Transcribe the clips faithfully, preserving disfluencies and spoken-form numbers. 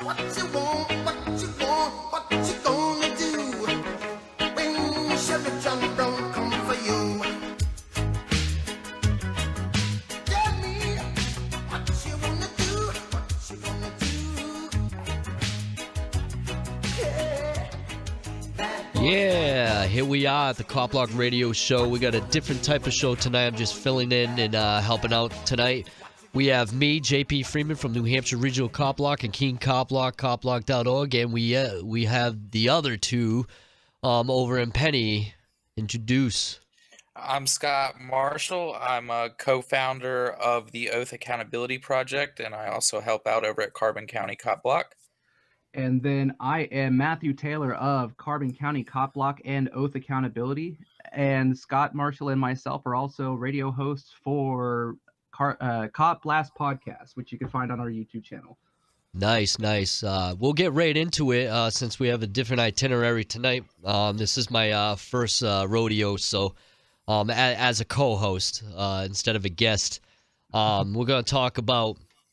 Yeah, here we are at the Cop Block Radio Show. We got a different type of show tonight. I'm just filling in and uh, helping out tonight. We have me, J P Freeman from New Hampshire Regional Cop Block and Keene Cop Block, cop block dot org, and we uh, we have the other two um, over in Penny. Introduce. I'm Scott Marshall. I'm a co-founder of the Oath Accountability Project, and I also help out over at Carbon County Cop Block. And then I am Matthew Taylor of Carbon County Cop Block and Oath Accountability. And Scott Marshall and myself are also radio hosts for Car- uh, Cop Blast Podcast, which you can find on our YouTube channel. Nice, nice. Uh, we'll get right into it uh, since we have a different itinerary tonight. Um, this is my uh, first uh, rodeo, so um, a- as a co-host uh, instead of a guest, um, we're going to talk about...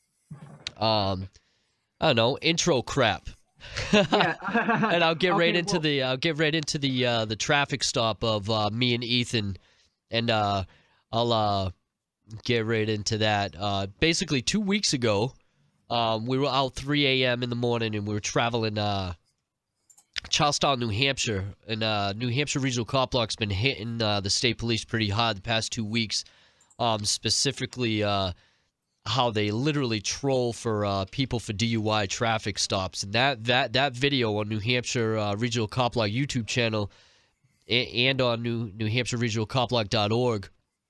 Um, I don't know, intro crap. Yeah. And I'll get Okay, right into well- the I'll get right into the uh, the traffic stop of uh, me and Ethan, and uh, I'll uh, get right into that. Uh, basically, two weeks ago, um, we were out three A M in the morning, and we were traveling uh, Charlestown, New Hampshire, and uh, New Hampshire Regional Cop Block's been hitting uh, the state police pretty hard the past two weeks, um, specifically. Uh, how they literally troll for uh, people for D U I traffic stops. And that that that video on New Hampshire uh, Regional Cop Block YouTube channel and, and on New New Hampshire Regional Cop Block dot org,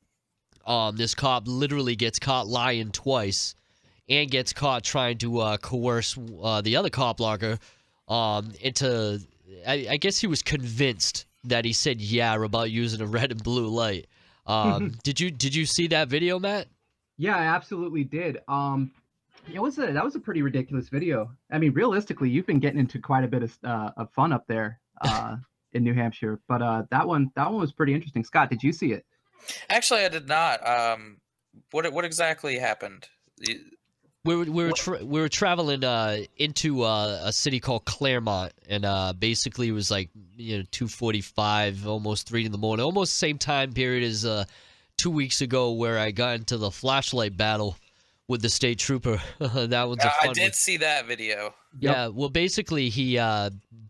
um, this cop literally gets caught lying twice and gets caught trying to uh, coerce uh, the other cop blocker um, into, I, I guess he was convinced that he said yeah about using a red and blue light. Um, did you did you see that video, Matt? Yeah, I absolutely did. Um, it was a that was a pretty ridiculous video. I mean, realistically, you've been getting into quite a bit of uh, of fun up there uh, in New Hampshire, but uh, that one that one was pretty interesting. Scott, did you see it? Actually, I did not. Um, what what exactly happened? We were we were tra- we were traveling uh, into uh, a city called Claremont, and uh, basically it was like you know two forty-five, almost three in the morning, almost the same time period as. Uh, Two weeks ago, where I got into the flashlight battle with the state trooper. That one's a Uh, fun I did one. see that video. Yeah, well, basically, he uh,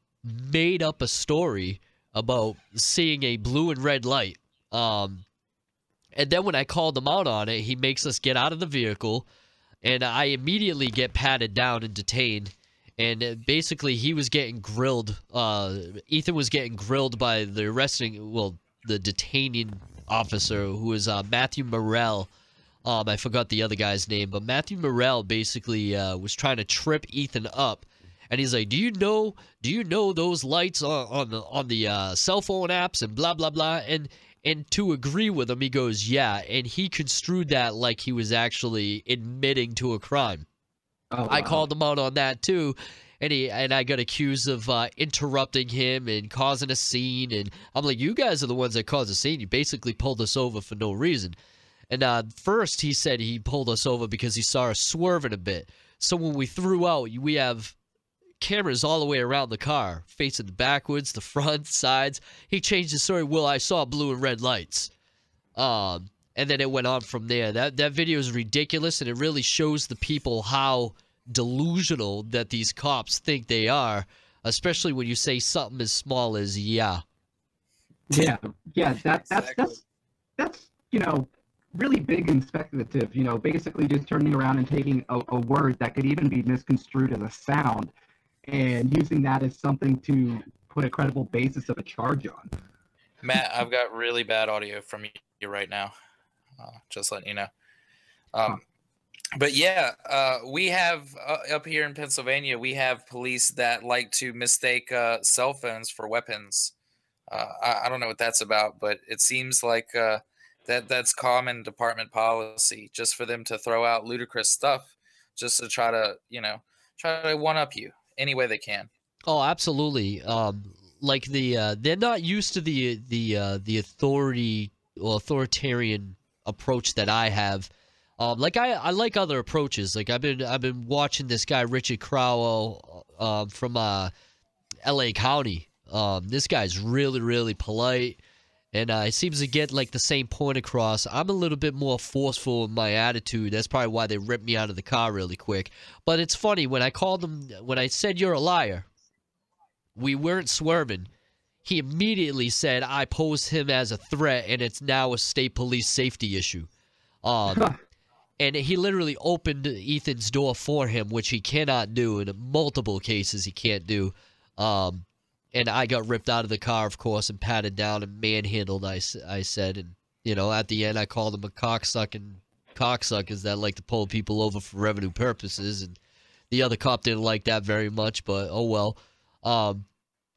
made up a story about seeing a blue and red light. Um, and then when I called him out on it, he makes us get out of the vehicle, and I immediately get patted down and detained. And uh, basically, he was getting grilled. Uh, Ethan was getting grilled by the arresting, well, the detaining officer, who is uh, Matthew Morrell. Um, I forgot the other guy's name, but Matthew Morrell basically uh, was trying to trip Ethan up, and he's like, "Do you know? Do you know those lights on on the on the uh, cell phone apps and blah blah blah?" And and to agree with him, he goes, "Yeah," and he construed that like he was actually admitting to a crime. Oh, wow. I called him out on that too. And he and I got accused of uh, interrupting him and causing a scene. And I'm like, you guys are the ones that caused a scene. You basically pulled us over for no reason. And uh, first he said he pulled us over because he saw us swerving a bit. So when we threw out, we have cameras all the way around the car, facing the backwards, the front, sides. He changed the story. Well, I saw blue and red lights. Um, and then it went on from there. That, that video is ridiculous, and it really shows the people how delusional that these cops think they are, especially when you say something as small as yeah. Yeah, yeah, that, that's Exactly. that's that's you know really big and speculative. You know, basically just turning around and taking a, a word that could even be misconstrued as a sound, and using that as something to put a credible basis of a charge on. Matt, I've got really bad audio from you right now. Uh, just letting you know. Um, But yeah, uh, we have uh, up here in Pennsylvania, we have police that like to mistake uh, cell phones for weapons. Uh, I, I don't know what that's about, but it seems like uh, that that's common department policy, just for them to throw out ludicrous stuff, just to try to, you know, try to one up you any way they can. Oh, absolutely. Um, like the uh, they're not used to the the uh, the authority or authoritarian approach that I have. Um, like I, I like other approaches. Like I've been I've been watching this guy Richard Crowell uh, from uh, L A County. Um, this guy's really really polite, and uh, he seems to get like the same point across. I'm a little bit more forceful in my attitude. That's probably why they ripped me out of the car really quick. But it's funny when I called him when I said you're a liar. We weren't swerving. He immediately said I posed him as a threat, and it's now a state police safety issue. Um. And he literally opened Ethan's door for him, which he cannot do. In multiple cases, he can't do. Um, and I got ripped out of the car, of course, and patted down and manhandled, I, I said. And, you know, at the end, I called him a cocksucking cocksuckers that like to pull people over for revenue purposes. And the other cop didn't like that very much, but oh well. Um,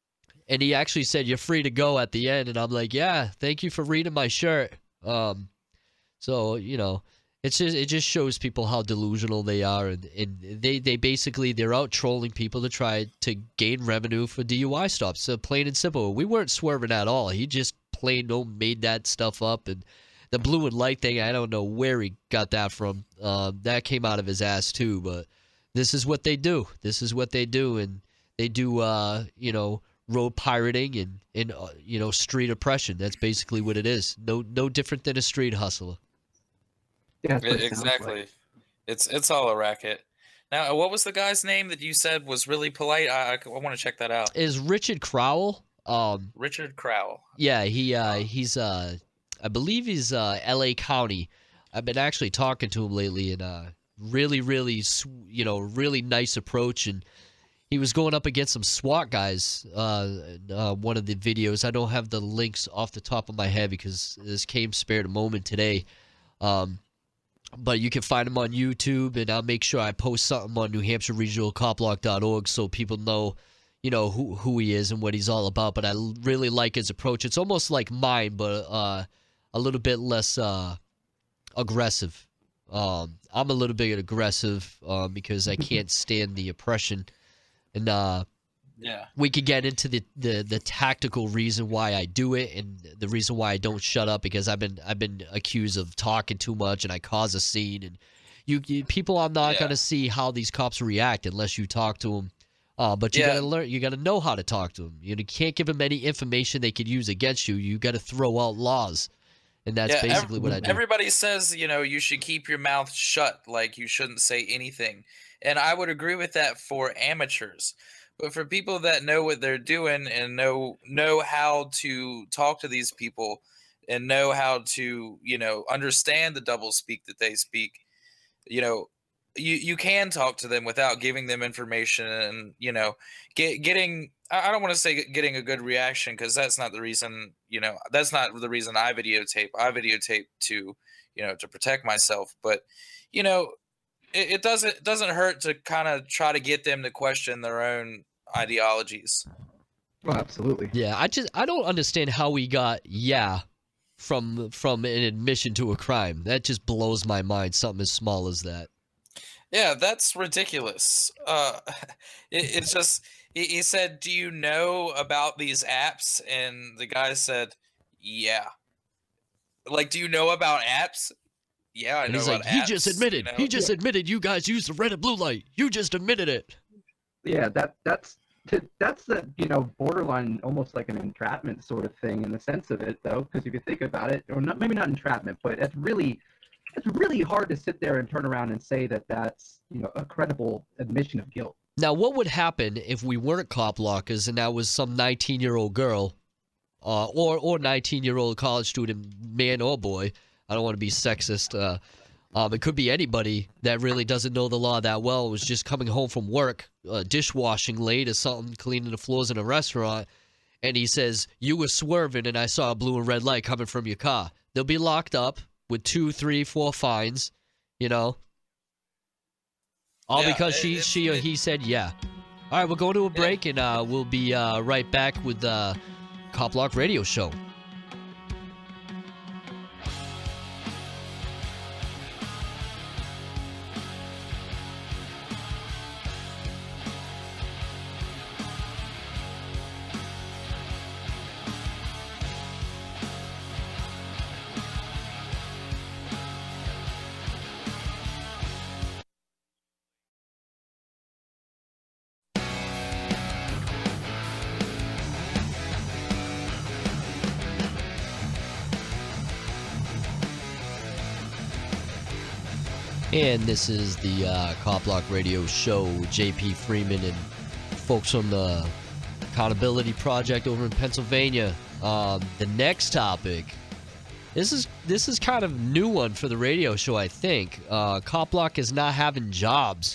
and he actually said, you're free to go at the end. And I'm like, yeah, thank you for reading my shirt. Um, so, you know. It's just it just shows people how delusional they are, and, and they, they basically they're out trolling people to try to gain revenue for D U I stops. So plain and simple, we weren't swerving at all. He just plain old made that stuff up, and the blue and light thing, I don't know where he got that from. Uh, that came out of his ass too. But this is what they do. This is what they do, and they do uh, you know road pirating and and uh, you know street oppression. That's basically what it is. No no different than a street hustler. Yeah, that's what it sounds Exactly. like. It's it's all a racket. Now, what was the guy's name that you said was really polite? I, I, I want to check that out. Is Richard Crowell? Um, Richard Crowell. yeah, he uh, he's uh, I believe he's uh, L A County. I've been actually talking to him lately, and uh, really, really, sw- you know, really nice approach. And he was going up against some SWAT guys. Uh, in, uh, one of the videos, I don't have the links off the top of my head because this came spared a moment today. Um, But you can find him on YouTube, and I'll make sure I post something on New Hampshire Regional Cop Block dot org so people know, you know, who who he is and what he's all about. But I l- really like his approach. It's almost like mine, but uh, a little bit less uh, aggressive. Um, I'm a little bit aggressive uh, because I can't stand the oppression. And uh, Yeah. we could get into the, the, the tactical reason why I do it and the reason why I don't shut up, because I've been I've been accused of talking too much and I cause a scene, and you, you people are not Yeah. gonna see how these cops react unless you talk to them. Uh, but you Yeah. gotta learn. You gotta know how to talk to them. You can't give them any information they could use against you. You gotta throw out laws, and that's Yeah, ev- basically what I do. Everybody says, you know, you should keep your mouth shut, like you shouldn't say anything. And I would agree with that for amateurs. But for people that know what they're doing and know know how to talk to these people and know how to, you know, understand the double speak that they speak, you know, you, you can talk to them without giving them information and, you know, get, getting, I I don't want to say getting a good reaction, because that's not the reason, you know, that's not the reason I videotape. I videotape to, you know, to protect myself. But, you know, it, it doesn't it doesn't hurt to kind of try to get them to question their own ideologies. Well, absolutely. Yeah, I just I don't understand how we got yeah from from an admission to a crime. That just blows my mind. Something as small as that. Yeah, that's ridiculous. Uh, it, it's just he, he said, "Do you know about these apps?" And the guy said, "Yeah." Like, do you know about apps? Yeah, I And know he's about like, he apps. just admitted. you know? He just admitted you guys used the red and blue light. You just admitted it. Yeah, that that's that's the you know borderline, almost like an entrapment sort of thing in the sense of it, though, because if you think about it, or not, maybe not entrapment, but it's really it's really hard to sit there and turn around and say that that's you know a credible admission of guilt. Now, what would happen if we weren't cop lockers and that was some nineteen-year-old girl, uh, or or nineteen-year-old college student, man or boy? I don't want to be sexist. Uh, um, it could be anybody that really doesn't know the law that well. Was just coming home from work, uh, dishwashing late or something, cleaning the floors in a restaurant, and he says you were swerving and I saw a blue and red light coming from your car. They'll be locked up with two, three, four fines. You know. All Yeah, because it- she, it- she, or it- he said yeah. All right, we're going to a break, and uh, we'll be uh, right back with uh, Cop Block Radio Show. And this is the uh, Cop Block Radio Show. J P Freeman and folks from the Accountability Project over in Pennsylvania. Um, the next topic. This is this is kind of a new one for the radio show, I think. Uh, Cop Block is not having jobs.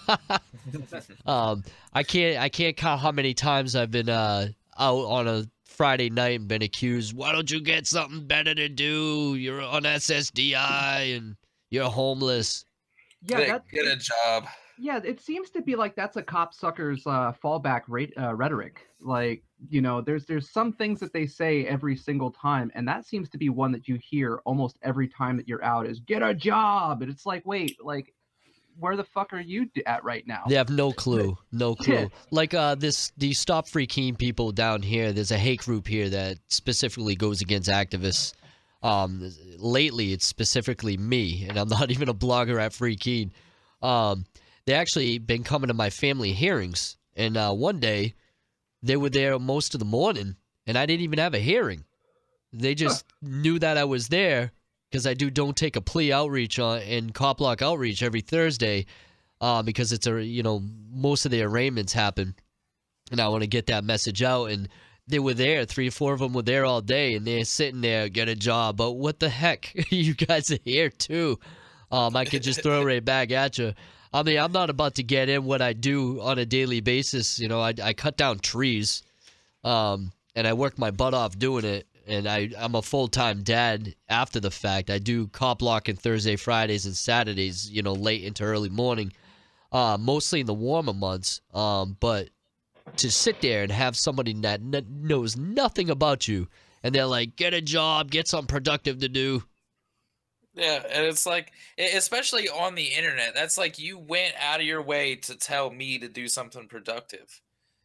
um, I can't I can't count how many times I've been uh, out on a Friday night and been accused. Why don't you get something better to do? You're on S S D I and you're homeless. Yeah, get, that, get a job. Yeah, it seems to be like that's a cop sucker's uh, fallback rate, uh, rhetoric. Like, you know, there's there's some things that they say every single time, and that seems to be one that you hear almost every time that you're out is get a job. And it's like, wait, like, where the fuck are you at right now? They have no clue, no clue. Yeah. Like uh, this, the Stop Free Keene people down here. There's a hate group here that specifically goes against activists. Um, lately, it's specifically me, and I'm not even a blogger at Free Keene. Um, they actually been coming to my family hearings, and uh, one day they were there most of the morning, and I didn't even have a hearing. They just huh. knew that I was there because I do don't take a plea outreach on in Cop Block outreach every Thursday, uh, because it's a you know most of the arraignments happen, and I want to get that message out and. They were there. Three or four of them were there all day, and they're sitting there, get a job. But what the heck? You guys are here, too. Um, I could just throw right back at you. I mean, I'm not about to get in what I do on a daily basis. You know, I, I cut down trees, um, and I work my butt off doing it. And I, I'm a full-time dad after the fact. I do cop block on Thursday, Fridays, and Saturdays, you know, late into early morning, uh, mostly in the warmer months. Um, but... to sit there and have somebody that n- knows nothing about you, and they're like, get a job, get something productive to do. Yeah, and it's like, especially on the internet, that's like you went out of your way to tell me to do something productive.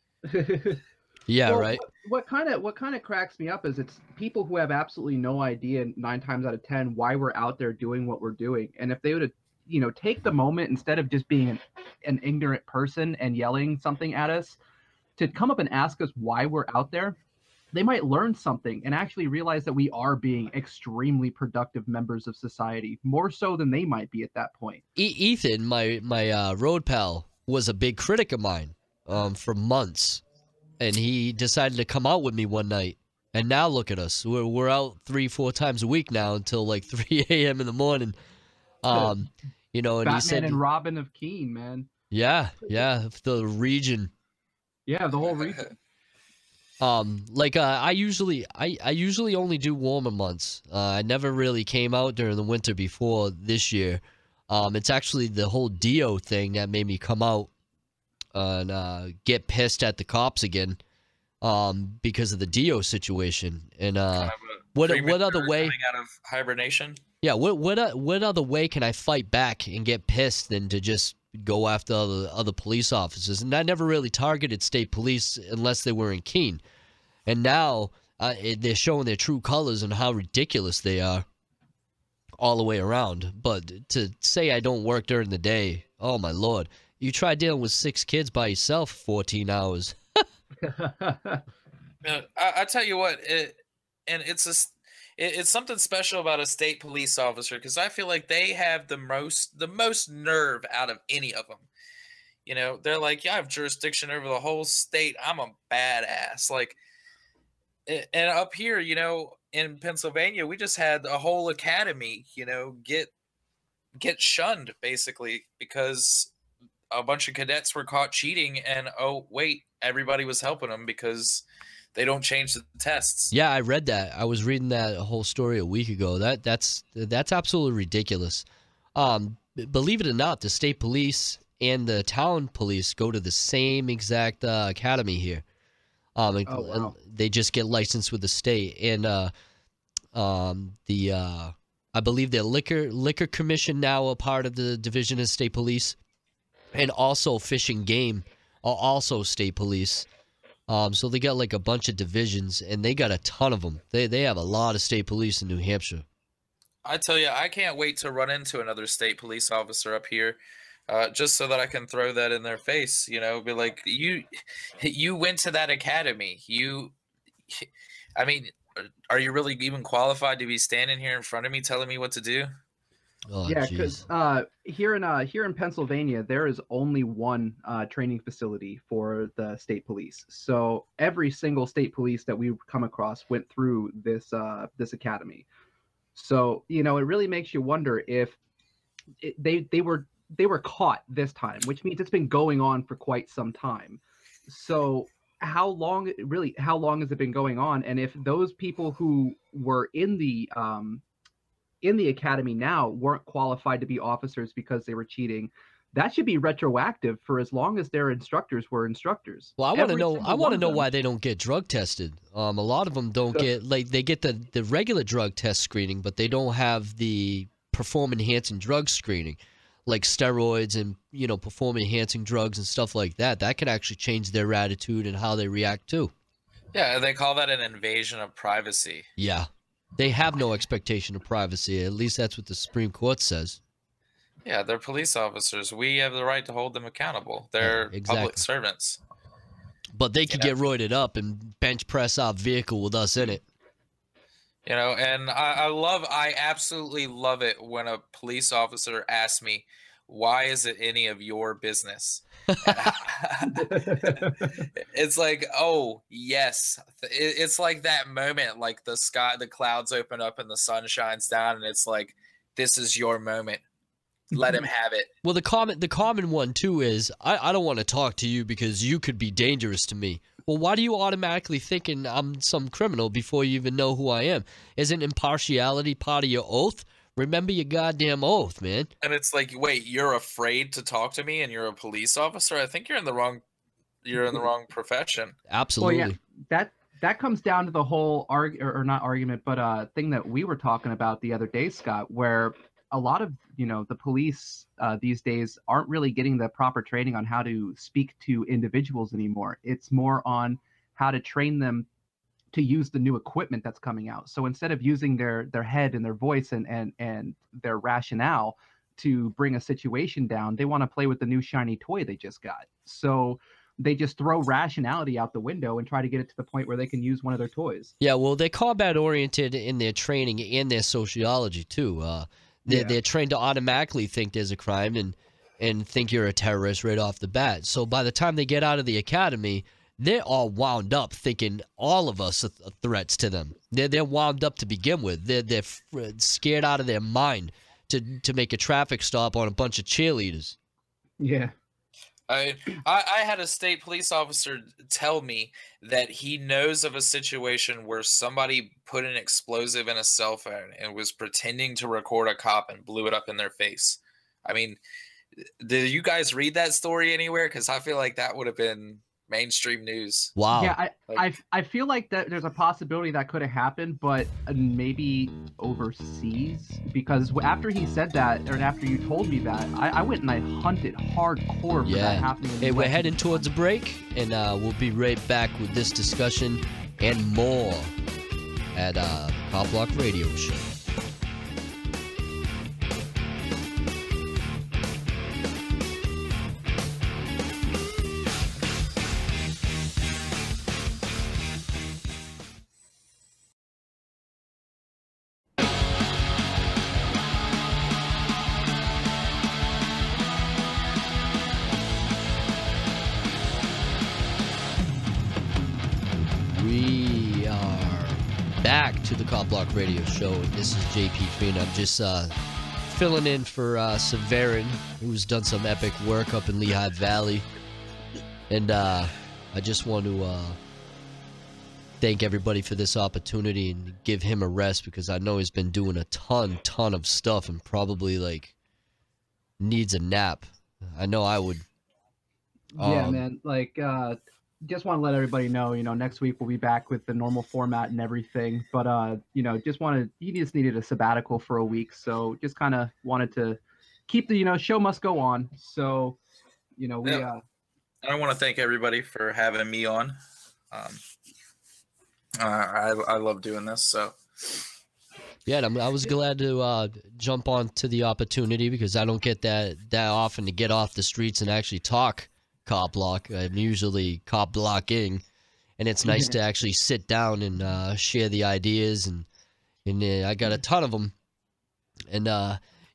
Yeah, well, right. What kind of what kind of cracks me up is it's people who have absolutely no idea nine times out of ten why we're out there doing what we're doing, and if they would have, you know, take the moment instead of just being an, an ignorant person and yelling something at us. To come up and ask us why we're out there, they might learn something and actually realize that we are being extremely productive members of society, more so than they might be at that point. E- Ethan, my my uh, road pal, was a big critic of mine um, for months, and he decided to come out with me one night. And now look at us. We're, we're out three, four times a week now until like three a.m. in the morning. Um, you know, and Batman he said, and Robin of Keene, man. Yeah, yeah, the region. Yeah, the whole region. Um, like uh, I usually, I, I usually only do warmer months. Uh, I never really came out during the winter before this year. Um, it's actually the whole Dio thing that made me come out and uh, get pissed at the cops again, um, because of the Dio situation. And uh, kind of what what other way? Coming out of hibernation. Yeah, what what uh, what other way can I fight back and get pissed than to just go after other, other police officers? And I never really targeted state police unless they were in Keene. And now uh, it, they're showing their true colors and how ridiculous they are all the way around. But to say I don't work during the day, oh my Lord. You try dealing with six kids by yourself for fourteen hours. uh, I, I tell you what, it, and it's a, it, it's something special about a state police officer, because I feel like they have the most the most nerve out of any of them. You know, they're like, yeah, I have jurisdiction over the whole state. I'm a badass. Like, and up here, you know, in Pennsylvania, we just had a whole academy, you know, get get shunned basically because a bunch of cadets were caught cheating, and oh wait, everybody was helping them because they don't change the tests. Yeah, I read that. I was reading that whole story a week ago. That that's that's absolutely ridiculous. Um, believe it or not, the state police and the town police go to the same exact uh, academy here. Um, and, Oh, wow. and they just get licensed with the state, and uh, um, the uh, I believe the liquor liquor commission now a part of the division of state police, and also fish and game are also state police. Um, so they got like a bunch of divisions, and they got a ton of them. They they have a lot of state police in New Hampshire. I tell you, I can't wait to run into another state police officer up here. Uh, just so that I can throw that in their face, you know, be like, you, you went to that academy. You, I mean, are you really even qualified to be standing here in front of me telling me what to do? Oh, Yeah, jeez. because uh, here in uh, here in Pennsylvania, there is only one uh, training facility for the state police. So every single state police that we come across went through this uh, this academy. So you know, it really makes you wonder if it, they they were they were caught this time, which means it's been going on for quite some time. So how long really how long has it been going on? And if those people who were in the um, in the academy now weren't qualified to be officers because they were cheating, that should be retroactive for as long as their instructors were instructors. Well, I want to Every know. single I one want to of know them. why they don't get drug tested. Um, a lot of them don't So- get like they get the the regular drug test screening, but they don't have the perform enhancing drug screening, like steroids and you know perform enhancing drugs and stuff like that. That could actually change their attitude and how they react too. Yeah, they call that an invasion of privacy. Yeah, they have no expectation of privacy. At least that's what the Supreme Court says. Yeah, they're police officers. We have the right to hold them accountable. They're exactly. public servants. But they could Yeah. get roided up and bench press our vehicle with us in it. You know, and I, I love, I absolutely love it when a police officer asks me, why is it any of your business? It's like, oh, yes. It- It's like that moment, like the sky, the clouds open up and the sun shines down, and it's like, this is your moment. Let him have it. Well, the common the common one too is I, I don't want to talk to you because you could be dangerous to me. Well, why do you automatically thinking I'm some criminal before you even know who I am? Isn't impartiality part of your oath? Remember your goddamn oath, man. And it's like, wait, you're afraid to talk to me and you're a police officer? I think you're in the wrong you're in the wrong profession. Absolutely. Well, yeah, that that comes down to the whole arg or, or not argument, but uh thing that we were talking about the other day, Scott, where a lot of you know the police uh, these days aren't really getting the proper training on how to speak to individuals anymore. It's more on how to train them to use the new equipment that's coming out. So instead of using their their head and their voice and and and their rationale to bring a situation down, they want to play with the new shiny toy they just got. So they just throw rationality out the window and try to get it to the point where they can use one of their toys. Yeah, well, they're combat oriented in their training and their sociology too. Uh, they're, Yeah. they're trained to automatically think there's a crime and and think you're a terrorist right off the bat. So by the time they get out of the academy, they're all wound up thinking all of us are th- threats to them. They're they're wound up to begin with. They're they're f- scared out of their mind to to make a traffic stop on a bunch of cheerleaders. Yeah. I, I I had a state police officer tell me that he knows of a situation where somebody put an explosive in a cell phone and was pretending to record a cop and blew it up in their face. I mean, did you guys read that story anywhere? Because I feel like that would have been mainstream news. Wow. Yeah, I, Like- I I feel like that there's a possibility that could have happened, but uh, maybe overseas. Because after he said that, or after you told me that, I, I went and I hunted hardcore for Yeah. that happening. in the Hey, we're West. heading towards a break, and uh, we'll be right back with this discussion and more at uh, Cop Block Radio Show. We are back to the Cop Block Radio Show, and this is J P Green. I'm just uh, filling in for uh, Severin, who's done some epic work up in Lehigh Valley. And uh, I just want to uh, thank everybody for this opportunity and give him a rest, because I know he's been doing a ton, ton of stuff and probably, like, needs a nap. I know I would. Yeah, Um, man. Like, uh, just want to let everybody know, you know, next week we'll be back with the normal format and everything. But, uh, you know, just wanted, he just needed a sabbatical for a week. So just kind of wanted to keep the, you know, show must go on. So, you know, we, Yeah. uh, I want to thank everybody for having me on. Um, uh, I I love doing this. So Yeah, and I'm, I was glad to uh, jump on to the opportunity, because I don't get that that often to get off the streets and actually talk cop block. I'm usually cop blocking, and it's nice to actually sit down and uh, share the ideas, and and uh, I got a ton of them. And uh,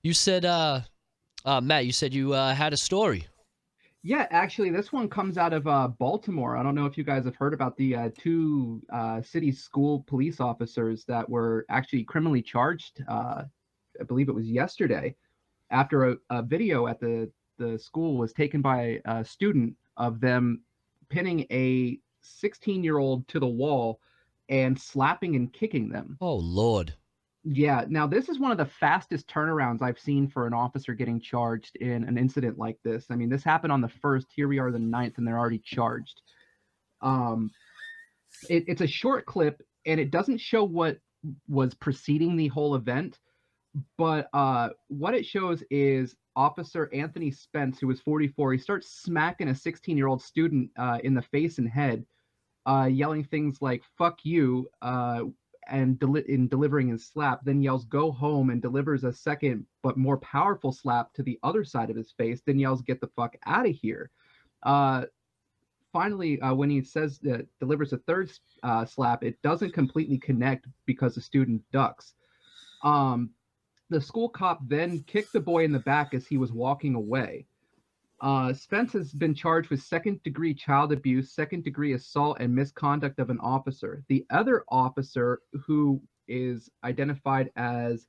You said, uh, uh, Matt, you said you uh, had a story. Yeah, actually, this one comes out of uh, Baltimore. I don't know if you guys have heard about the uh, two uh, city school police officers that were actually criminally charged. Uh, I believe it was yesterday, after a, a video at the, the school was taken by a student of them pinning a sixteen-year-old to the wall and slapping and kicking them. Oh, Lord. Yeah, now this is one of the fastest turnarounds I've seen for an officer getting charged in an incident like this. I mean, this happened on the first. Here we are the ninth, and they're already charged. Um, it, it's a short clip, and it doesn't show what was preceding the whole event, but uh, what it shows is Officer Anthony Spence, who was forty-four. He starts smacking a sixteen-year-old student uh, in the face and head, uh, yelling things like "fuck you," uh, and deli- in delivering his slap, then yells "go home" and delivers a second but more powerful slap to the other side of his face, then yells "get the fuck out of here." Uh, finally, uh, when he says that delivers a third uh, slap, it doesn't completely connect because the student ducks. Um, the school cop then kicked the boy in the back as he was walking away. Uh, Spence has been charged with second-degree child abuse, second-degree assault, and misconduct of an officer. The other officer, who is identified as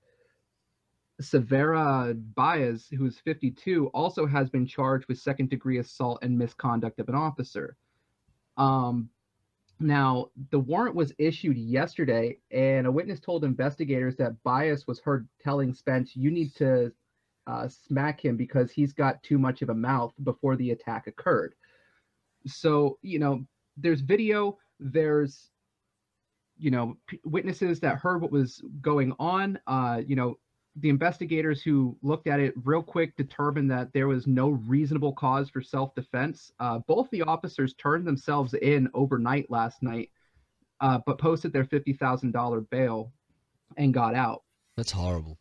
Severa Baez, who is fifty-two, also has been charged with second-degree assault and misconduct of an officer. Um, now, the warrant was issued yesterday, and a witness told investigators that Baez was heard telling Spence, "You need to Uh, smack him because he's got too much of a mouth," before the attack occurred. So, you know, there's video, there's, you know, p- witnesses that heard what was going on. Uh, you know, the investigators who looked at it real quick determined that there was no reasonable cause for self-defense. Uh, both the officers turned themselves in overnight last night, uh, but posted their fifty thousand dollars bail and got out. That's horrible.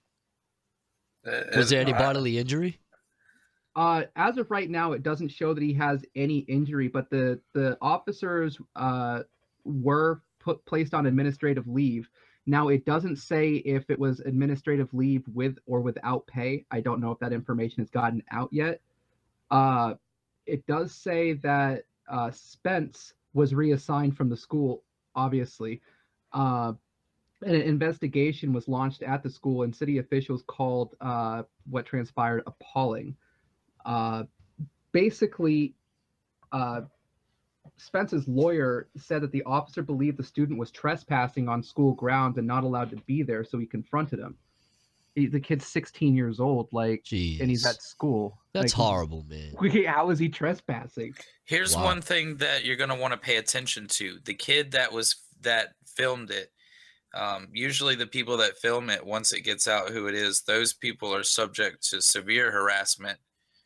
Uh, Was there any I- bodily injury? Uh, as of right now, it doesn't show that he has any injury, but the the officers uh, were put placed on administrative leave. Now, it doesn't say if it was administrative leave with or without pay. I don't know if that information has gotten out yet. Uh, it does say that uh, Spence was reassigned from the school, obviously. Uh, an investigation was launched at the school, and city officials called uh, what transpired appalling. Uh, basically, uh, Spence's lawyer said that the officer believed the student was trespassing on school grounds and not allowed to be there, so he confronted him. He, the kid's sixteen years old, like, Jeez. and he's at school. That's Like, horrible, man. How is he trespassing? Here's Wow. one thing that you're going to want to pay attention to. The kid that was that filmed it, um, usually the people that film it, once it gets out who it is, those people are subject to severe harassment.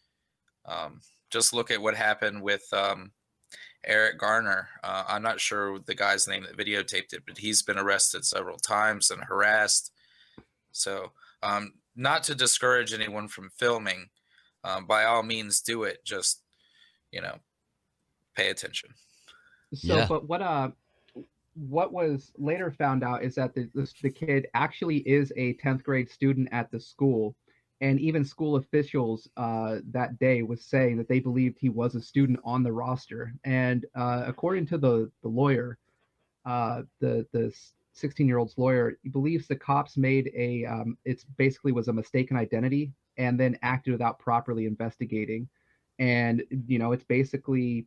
Um, just look at what happened with um, Eric Garner. Uh, I'm not sure the guy's name that videotaped it, but he's been arrested several times and harassed. So um, not to discourage anyone from filming, um, by all means do it. Just, you know, pay attention. So, Yeah. but what uh, what was later found out is that the the, the kid actually is a tenth grade student at the school, and even school officials uh, that day was saying that they believed he was a student on the roster. And uh, according to the the lawyer, uh, the the sixteen year old's lawyer, he believes the cops made a um, it's basically was a mistaken identity and then acted without properly investigating. And you know, it's basically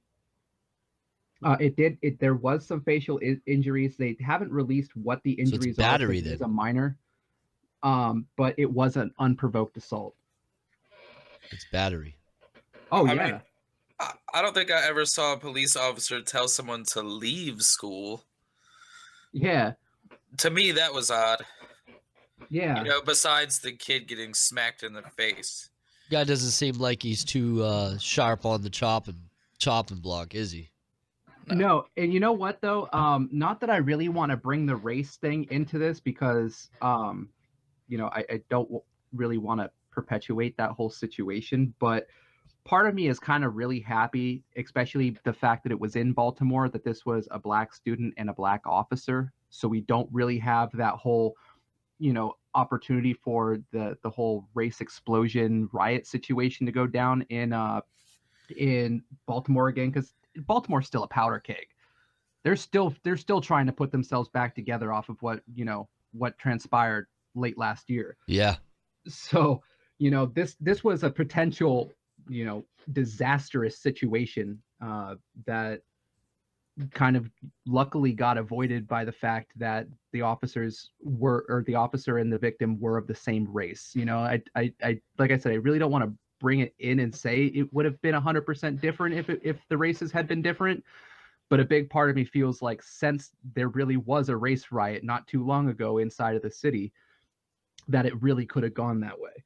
uh, it did it there was some facial I- injuries. They haven't released what the So it's injuries battery are. 'Cause it then. is a minor, um, but it was an unprovoked assault. It's battery. Oh I yeah. mean, I, I don't think I ever saw a police officer tell someone to leave school. Yeah, To me, that was odd. yeah. You know, besides the kid getting smacked in the face. Guy doesn't seem like he's too uh, sharp on the chopping chopping block, is he? No. No, and you know what though? Um, not that I really want to bring the race thing into this because, um, you know, I, I don't w- really want to perpetuate that whole situation. But part of me is kind of really happy, especially the fact that it was in Baltimore, that this was a black student and a black officer. So we don't really have that whole, you know, opportunity for the the whole race explosion riot situation to go down in uh in Baltimore again, because Baltimore's still a powder keg. They're still they're still trying to put themselves back together off of what you know what transpired late last year. Yeah. So you know this this was a potential you know disastrous situation uh, that kind of luckily got avoided by the fact that the officers were or the officer and the victim were of the same race. You know, I I, I like I said, I really don't want to bring it in and say it would have been one hundred percent different if it, if the races had been different. But a big part of me feels like since there really was a race riot not too long ago inside of the city, that it really could have gone that way.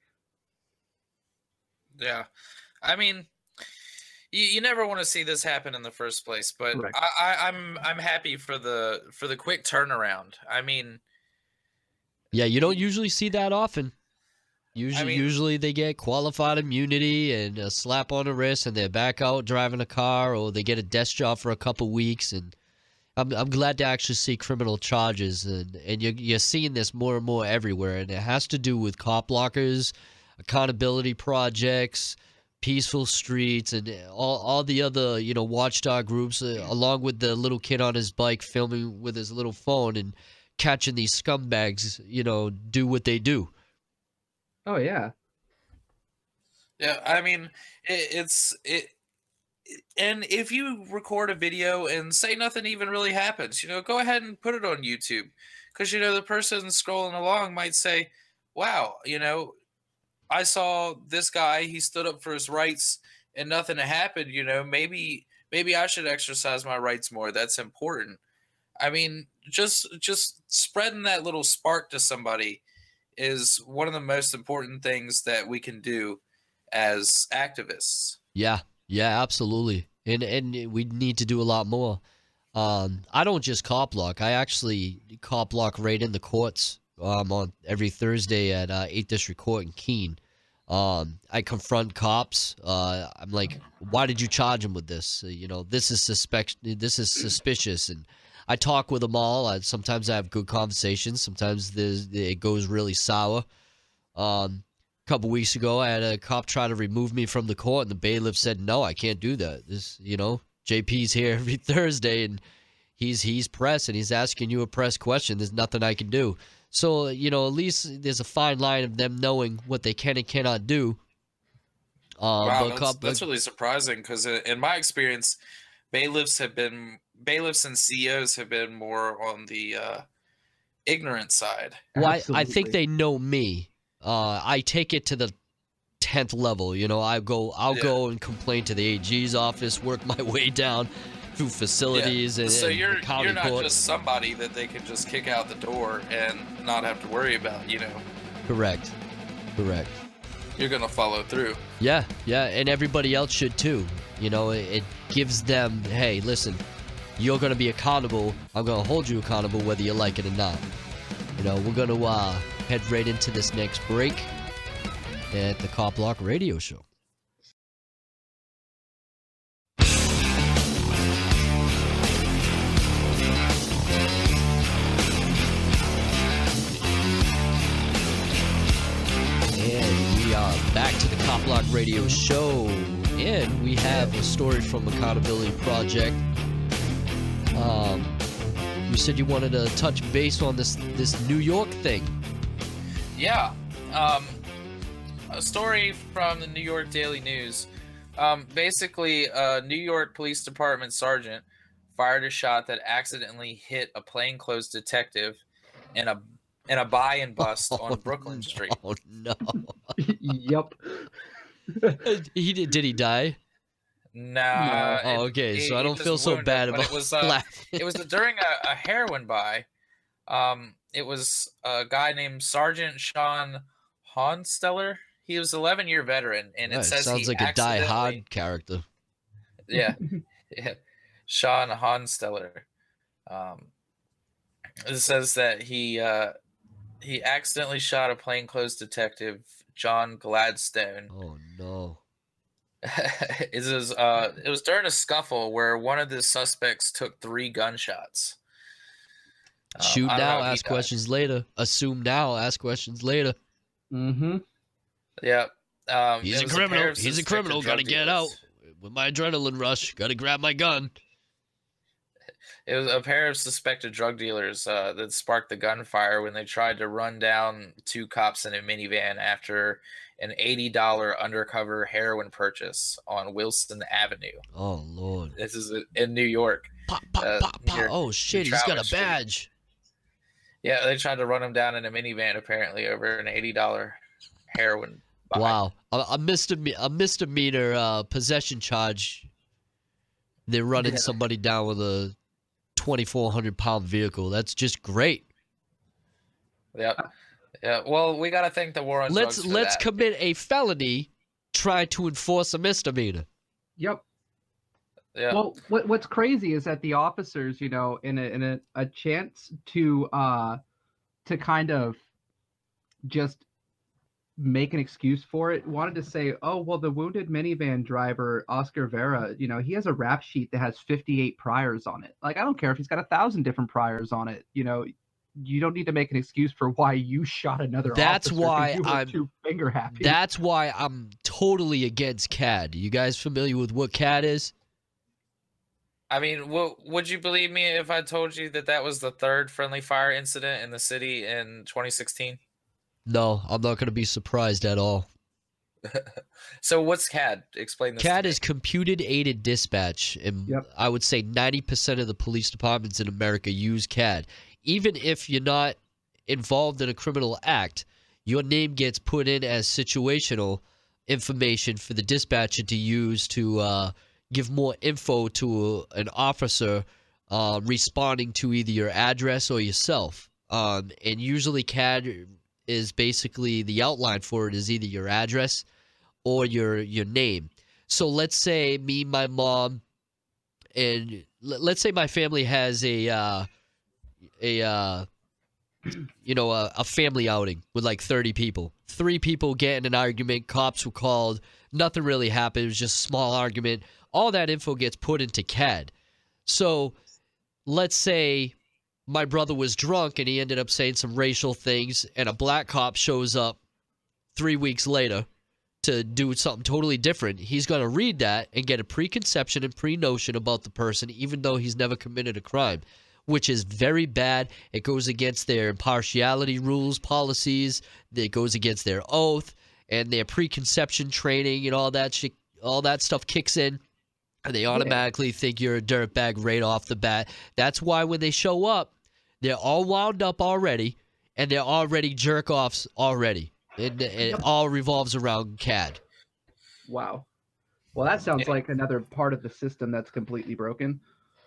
Yeah. I mean, you, you never want to see this happen in the first place, but Correct. I, I, I'm I'm happy for the for the quick turnaround. I mean, Yeah, you don't usually see that often. Usually, I mean- usually they get qualified immunity and a slap on the wrist, and they're back out driving a car, or they get a desk job for a couple weeks. And I'm I'm glad to actually see criminal charges, and and you're you're seeing this more and more everywhere, and it has to do with cop blockers, accountability projects, peaceful streets, and all all the other you know watchdog groups, uh, along with the little kid on his bike filming with his little phone and catching these scumbags, you know, do what they do. Oh yeah. yeah, I mean, it, it's it. And if you record a video and say nothing even really happens, you know, go ahead and put it on YouTube, because you know the person scrolling along might say, "Wow, you know, I saw this guy. He stood up for his rights, and nothing happened. You know, maybe maybe I should exercise my rights more. That's important." I mean, just just spreading that little spark to somebody is one of the most important things that we can do as activists. Yeah, yeah, absolutely. And and we need to do a lot more. Um, I don't just cop block. I actually cop block right in the courts um, on every Thursday at uh, eighth District Court in Keene. Um, I confront cops. Uh, I'm like, why did you charge him with this? Uh, you know, this is suspect. This is suspicious. And I talk with them all. I, sometimes I have good conversations. Sometimes there's, it goes really sour. Um, a couple weeks ago, I had a cop try to remove me from the court, and the bailiff said, "No, I can't do that. This, you know, J P's here every Thursday, and he's he's press, and he's asking you a press question. There's nothing I can do." So, you know, at least there's a fine line of them knowing what they can and cannot do. Um, Wow, but that's, cop- that's really surprising, because in my experience, bailiffs have been bailiffs and C E Os have been more on the uh, ignorant side. Well, I, I think Absolutely. they know me. Uh, I take it to the tenth level. You know, I go, I'll Yeah. go and complain to the A G's office, work my way down through facilities and, So and you're the county you're not court. just somebody that they can just kick out the door and not have to worry about. You know, Correct. Correct. you're gonna follow through. Yeah, yeah, and everybody else should too. You know, it, it gives them, hey, listen, you're gonna be accountable. I'm gonna hold you accountable whether you like it or not. You know, we're gonna uh, head right into this next break at the Cop Block Radio Show. And we are back to the Cop Block Radio Show, and we have a story from Accountability Project. Um, you said you wanted to touch base on this this New York thing. Yeah. Um, a story from the New York Daily News. Um, basically, a New York Police Department sergeant fired a shot that accidentally hit a plainclothes detective in a in a buy and bust Oh, on Brooklyn Street. Oh no! Yep. he did. Did he die? Nah. Oh, it- okay. he- So I he don't was feel so wounded, bad but about it was uh, laughing. it was during a, a heroin buy. Um, it was a guy named Sergeant Sean Honsteller. He was an eleven year veteran, and Yeah, it says sounds he like a Die accidentally- Hard character. Yeah, yeah. Sean Honsteller. Um, it says that he uh, he accidentally shot a plainclothes detective, John Gladstone. Oh no! it was uh, it was during a scuffle where one of the suspects took three gunshots. Um, Shoot I don't know now, how he ask died. questions later. Assume now, ask questions later. Mm-hmm. Yeah. Um, He's it a was pair criminal. of He's a suspected criminal. drug Gotta get out. dealers. With my adrenaline rush, gotta grab my gun. It was a pair of suspected drug dealers uh, that sparked the gunfire when they tried to run down two cops in a minivan after an eighty dollar undercover heroin purchase on Wilson Avenue. Oh, Lord. This is in New York. Pop, pop, Uh, pop, pop. near- Oh, shit. He's got Troutman a Street. badge. Yeah, they tried to run him down in a minivan apparently over an eighty dollar heroin buy. Wow. A, a, misdeme- a misdemeanor uh, possession charge. They're running Yeah. somebody down with a twenty-four hundred pound vehicle. That's just great. Yep. Yeah. Well, we got to thank the war on Let's drugs for let's that. commit a felony, try to enforce a misdemeanor. Yep. Yeah. Well, what what's crazy is that the officers, you know, in a in a, a chance to uh to kind of just make an excuse for it, wanted to say, oh well, the wounded minivan driver Oscar Vera, you know, he has a rap sheet that has fifty-eight priors on it. Like, I don't care if he's got a thousand different priors on it. You know, you don't need to make an excuse for why you shot another. That's officer 'cause why you were I'm- too finger happy. That's why I'm totally against C A D. You guys familiar with what C A D is? I mean, what would you believe me if I told you that that was the third friendly fire incident in the city in twenty sixteen? No, I'm not going to be surprised at all. So what's C A D? Explain this. C A to D me. is computed aided dispatch, and Yep. I would say ninety percent of the police departments in America use C A D. Even if you're not involved in a criminal act, your name gets put in as situational information for the dispatcher to use to uh, give more info to a, an officer uh, responding to either your address or yourself. Um, and usually C A D is basically, the outline for it is either your address or your your name. So let's say me, my mom, and l- let's say my family has a uh, a uh, you know a, a family outing with like thirty people. Three people get in an argument. Cops were called. Nothing really happened. It was just a small argument. All that info gets put into C A D. So let's say my brother was drunk and he ended up saying some racial things, and a black cop shows up three weeks later to do something totally different. He's going to read that and get a preconception and pre-notion about the person, even though he's never committed a crime, which is very bad. It goes against their impartiality rules, policies. It goes against their oath and their preconception training, and all that shit. All that stuff kicks in, and they automatically think you're a dirtbag right off the bat. That's why when they show up, they're all wound up already, and they're already jerk-offs already. It, it all revolves around C A D. Wow. Well, that sounds Yeah. like another part of the system that's completely broken.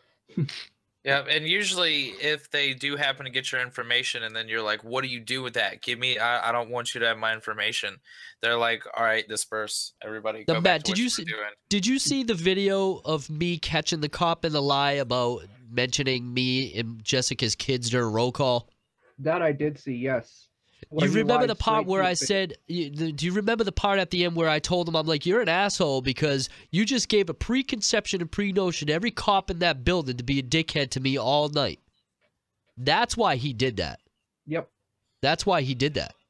Yeah, and usually if they do happen to get your information and then you're like, what do you do with that? Give me, I, I don't want you to have my information. They're like, all right, disperse. Everybody Now, go back Matt, to did what you you see- were doing. Did you see the video of me catching the cop in the lie about mentioning me and Jessica's kids during roll call? That I did see, yes. Where You remember lied the part straight where to I his face. said, you- the- do you remember the part at the end where I told him, I'm like, you're an asshole because you just gave a preconception and pre-notion to every cop in that building to be a dickhead to me all night. That's why he did that. Yep. That's why he did that.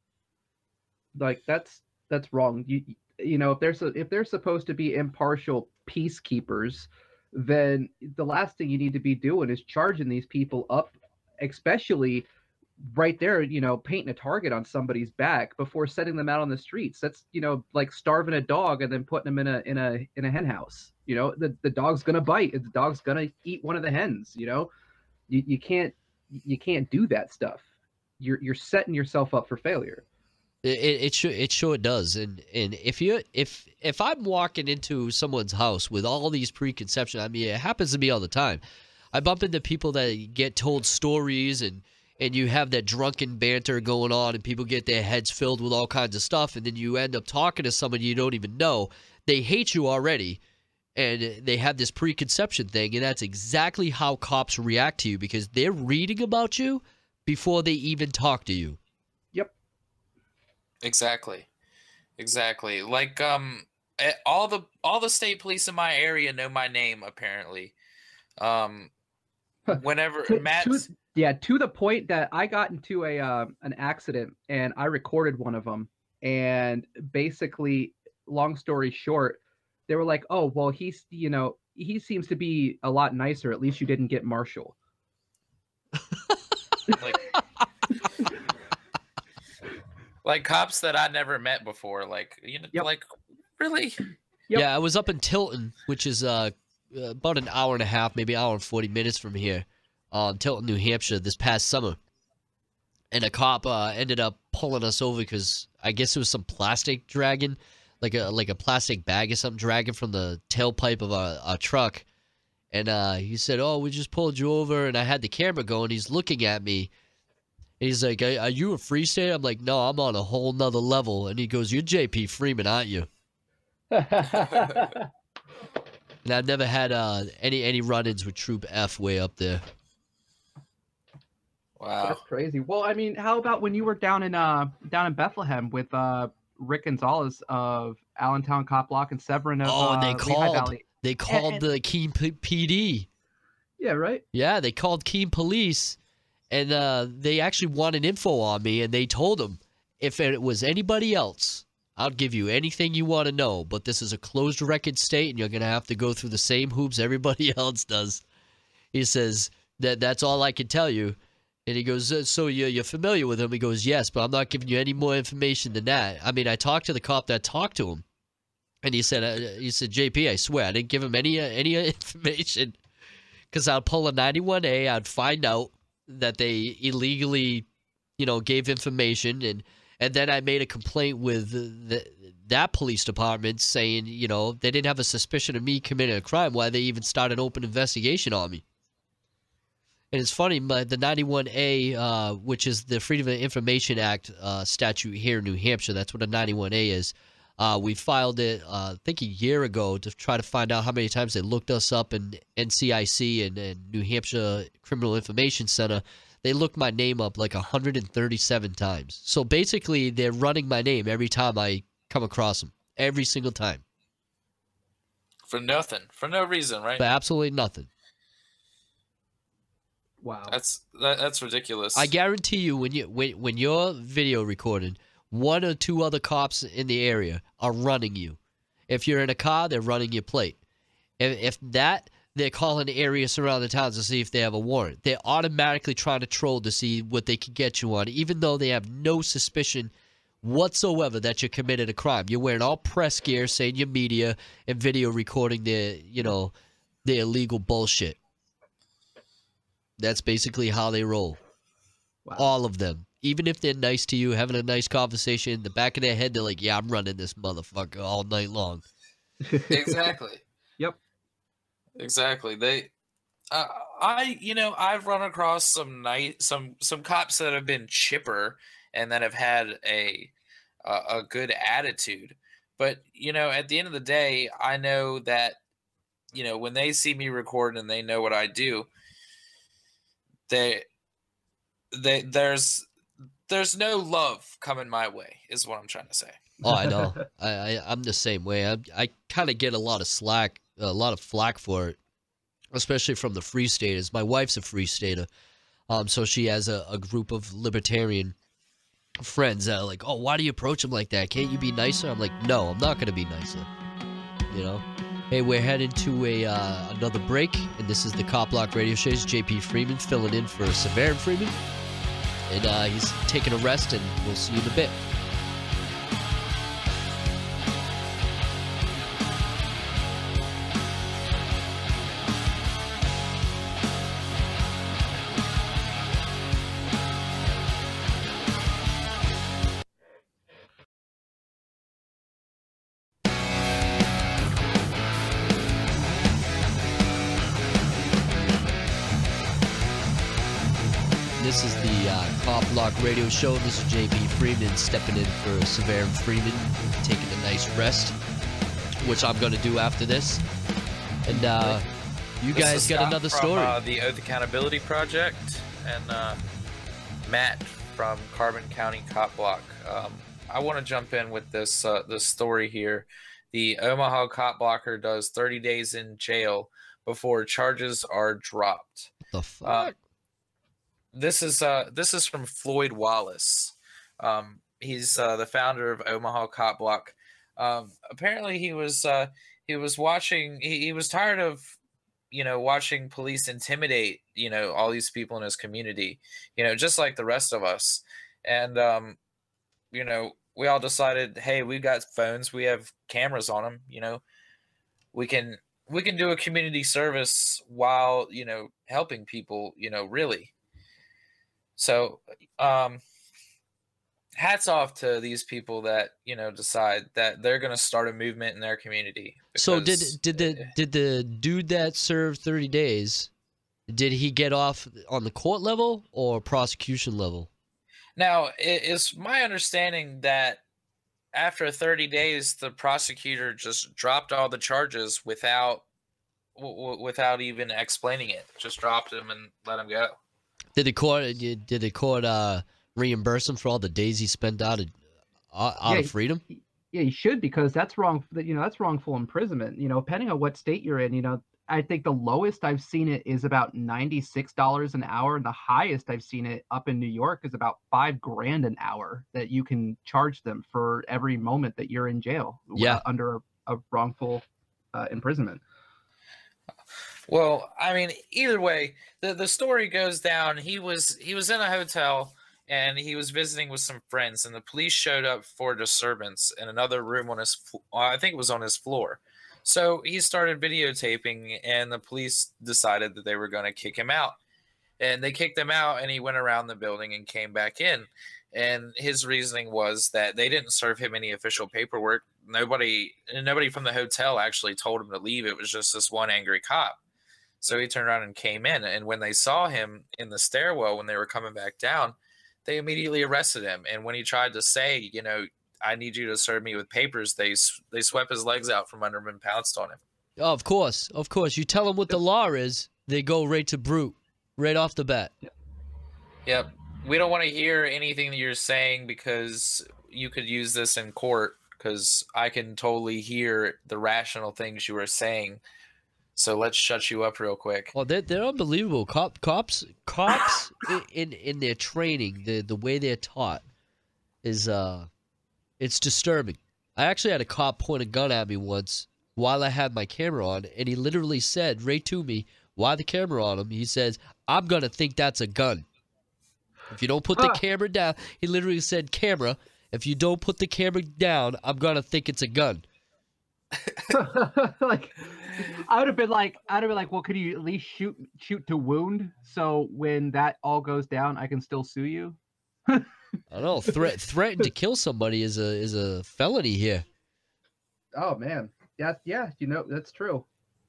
Like that's that's wrong. You you know, if there's a, if they're supposed to be impartial peacekeepers, then the last thing you need to be doing is charging these people up, especially right there, you know, painting a target on somebody's back before setting them out on the streets. That's, you know, like starving a dog and then putting them in a in a in a hen house. You know, the, the dog's gonna bite. The dog's gonna eat one of the hens, you know. You you can't you can't do that stuff. You're you're setting yourself up for failure. It it, it sure it sure does. And and if you if if I'm walking into someone's house with all these preconceptions, I mean, it happens to me all the time. I bump into people that get told stories, and and you have that drunken banter going on, and people get their heads filled with all kinds of stuff, and then you end up talking to someone you don't even know. They hate you already, and they have this preconception thing, and that's exactly how cops react to you, because they're reading about you before they even talk to you. Yep. Exactly. Exactly. Like um eh, all the all the state police in my area know my name apparently. Um whenever To, Matt's to, Yeah, to the point that I got into a uh, an accident and I recorded one of them. And basically, long story short, they were like, "Oh, well, he's you know he seems to be a lot nicer. At least you didn't get Marshall." Like, like cops that I never met before. Like, you know, Yep. like really? Yep. Yeah, I was up in Tilton, which is uh, about an hour and a half, maybe an hour and forty minutes from here, uh, Tilton, New Hampshire, this past summer. And a cop uh, ended up pulling us over because I guess it was some plastic dragging, like a like a plastic bag or something dragging from the tailpipe of a, a truck. And uh, he said, "Oh, we just pulled you over." And I had the camera going. He's looking at me. And he's like, "Are you a free state?" I'm like, "No, I'm on a whole nother level." And he goes, "You're J P Freeman, aren't you?" And I've never had uh, any any run-ins with Troop F way up there. Wow. That's crazy. Well, I mean, how about when you were down in uh down in Bethlehem with uh Rick Gonzalez of Allentown Cop Block and Severin of Oh, and they uh, Lehigh called. Valley? They called and- the Keene P- PD. Yeah, right. Yeah, they called Keene Police, and uh, they actually wanted info on me, and they told them, if it was anybody else, I'll give you anything you want to know, but this is a closed record state, and you're going to have to go through the same hoops everybody else does. He says, that that's all I can tell you. And he goes, "Uh, so you're, you're familiar with him?" He goes, "Yes, but I'm not giving you any more information than that." I mean, I talked to the cop that talked to him, and he said, uh, he said, "J P, I swear, I didn't give him any uh, any information, because I'd pull a ninety-one A, I'd find out that they illegally, you know, gave information, and and then I made a complaint with the, that police department saying, you know, they didn't have a suspicion of me committing a crime. Why they even started an open investigation on me?" And it's funny, but the ninety-one A, uh, which is the Freedom of Information Act uh, statute here in New Hampshire, that's what a ninety-one A is. Uh, we filed it, uh, I think, a year ago to try to find out how many times they looked us up in N C I C and, and New Hampshire Criminal Information Center. They looked my name up like one hundred thirty-seven times. So basically, they're running my name every time I come across them. Every single time. For nothing. For no reason, right? For absolutely nothing. Wow. That's that, that's ridiculous. I guarantee you, when you when when you're video recording, one or two other cops in the area are running you. If you're in a car, they're running your plate. If, if that, they're calling areas around the towns to see if they have a warrant. They're automatically trying to troll to see what they can get you on, even though they have no suspicion whatsoever that you committed a crime. You're wearing all press gear, saying you're media, and video recording their, you know, their illegal bullshit. That's basically how they roll. Wow. All of them. Even if they're nice to you, having a nice conversation, in the back of their head, they're like, "Yeah, I'm running this motherfucker all night long." Exactly. Yep. Exactly. They, uh, I, you know, I've run across some night, some some cops that have been chipper and that have had a a, a good attitude. But you know, at the end of the day, I know that, you know, when they see me record and they know what I do, they, they there's there's no love coming my way, is what I'm trying to say. Oh, I know. I, I I'm the same way. I I kind of get a lot of slack, a lot of flack for it, especially from the Free Staters. My wife's a Free Stater, um, so she has a, a group of libertarian friends that are like, "Oh, why do you approach them like that? Can't you be nicer?" I'm like, "No, I'm not gonna be nicer." You know. Hey, we're heading to a uh, another break, and this is the Cop Block Radio Show's J P Freeman filling in for Severin Freeman, and uh, he's taking a rest, and we'll see you in a bit. This is the uh, Cop Block Radio Show. This is J P Freeman stepping in for Severin Freeman, taking a nice rest, which I'm going to do after this. And uh, you This guys is got Scott another from, story. Uh, the Oath Accountability Project, and uh, Matt from Carbon County Cop Block. Um, I want to jump in with this uh, this story here. The Omaha Cop Blocker does thirty days in jail before charges are dropped. What the fuck? Uh, this is uh this is from Floyd Wallace. Um, he's uh, the founder of Omaha Cop Block. Um, apparently, he was uh, he was watching. He, he was tired of you know watching police intimidate you know all these people in his community. You know, just like the rest of us. And um, you know, we all decided, hey, we've got phones, we have cameras on them. You know, we can we can do a community service while you know helping people. You know, really. So, um, hats off to these people that you know decide that they're going to start a movement in their community. So did because- did the did the dude that served thirty days, did he get off on the court level or prosecution level? Now it is my understanding that after thirty days, the prosecutor just dropped all the charges without w- w- without even explaining it. Just dropped him and let him go. Did the court did the court uh, reimburse him for all the days he spent out of out Yeah, of freedom? Yeah, you should, because that's wrong. that, You know, that's wrongful imprisonment. You know, depending on what state you're in. You know, I think the lowest I've seen it is about ninety-six dollars an hour, and the highest I've seen it up in New York is about five grand an hour that you can charge them for every moment that you're in jail. Yeah. uh, under a, a wrongful uh, imprisonment. Well, I mean, either way, the the story goes down. He was he was in a hotel and he was visiting with some friends, and the police showed up for disturbance in another room on his fl- I think it was on his floor. So he started videotaping, and the police decided that they were going to kick him out. And they kicked him out, and he went around the building and came back in. And his reasoning was that they didn't serve him any official paperwork. Nobody nobody from the hotel actually told him to leave. It was just this one angry cop. So he turned around and came in, and when they saw him in the stairwell when they were coming back down, they immediately arrested him. And when he tried to say, you know, I need you to serve me with papers, they they swept his legs out from under him and pounced on him. Oh, of course, of course. You tell them what the law is, they go right to brute, right off the bat. Yep. We don't want to hear anything that you're saying because you could use this in court, because I can totally hear the rational things you were saying. So let's shut you up real quick. Well, they're, they're unbelievable. Cop, cops, cops in, in in their training, the the way they're taught, is uh, it's disturbing. I actually had a cop point a gun at me once while I had my camera on, and he literally said right to me, "Why the camera on him?" He says, "I'm gonna think that's a gun. If you don't put the Huh. camera down," he literally said, "Camera. If you don't put the camera down, I'm gonna think it's a gun." Like, I would have been like, I'd have been like, well, could you at least shoot shoot to wound, so when that all goes down, I can still sue you? I don't know. Threat threaten to kill somebody is a is a felony here. Oh man, yeah, yeah, you know that's true.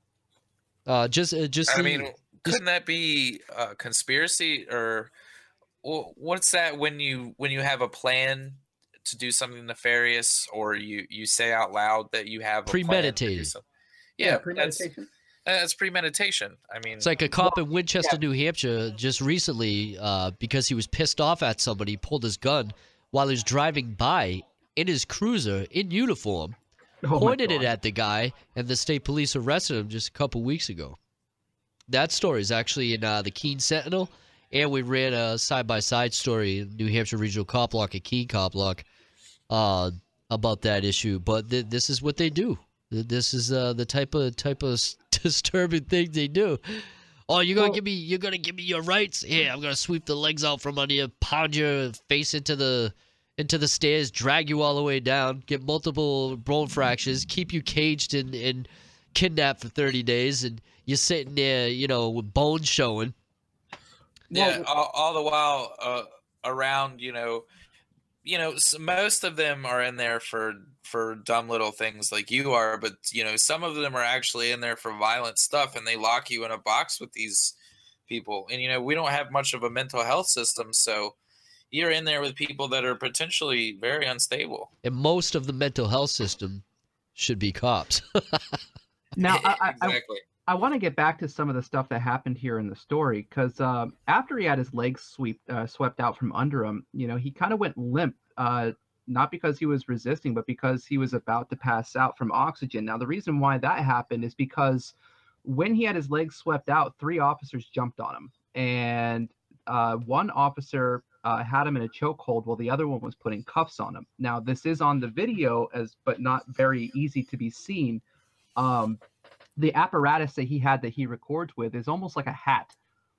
Uh, just uh, just I the- mean, couldn't that be a conspiracy, or wh- what's that when you when you have a plan to do something nefarious, or you you say out loud that you have a plan to do Premeditated. some- Yeah, that's premeditation. that's premeditation. I mean, It's like a cop in Winchester, New Hampshire, just recently, uh, because he was pissed off at somebody, pulled his gun while he was driving by in his cruiser in uniform, Oh my pointed it God. at the guy, and the state police arrested him just a couple weeks ago. That story is actually in uh, the Keene Sentinel, and we ran a side-by-side story in New Hampshire Regional Cop Block at Keene Cop Block uh, about that issue. But th- this is what they do. Th- This is uh, the type of type of s- disturbing thing they do. Oh, you're gonna Well- give me you're gonna give me your rights? Yeah, I'm gonna sweep the legs out from under you, pound your face into the into the stairs, drag you all the way down, get multiple bone fractures, keep you caged and, and kidnapped for thirty days, and you're sitting there, you know, with bones showing. yeah, Well, all, all the while uh, around, you know, you know, s most of them are in there for for dumb little things like you are, but you know, some of them are actually in there for violent stuff, and they lock you in a box with these people. And you know, we don't have much of a mental health system, so you're in there with people that are potentially very unstable. And most of the mental health system should be cops. now I, I, I, exactly. I want to get back to some of the stuff that happened here in the story, because um, after he had his legs sweep uh, swept out from under him, you know, he kind of went limp, uh, not because he was resisting, but because he was about to pass out from oxygen. Now, the reason why that happened is because when he had his legs swept out, three officers jumped on him, and uh, one officer uh, had him in a chokehold while the other one was putting cuffs on him. Now, this is on the video, as but not very easy to be seen. Um, the apparatus that he had that he records with is almost like a hat.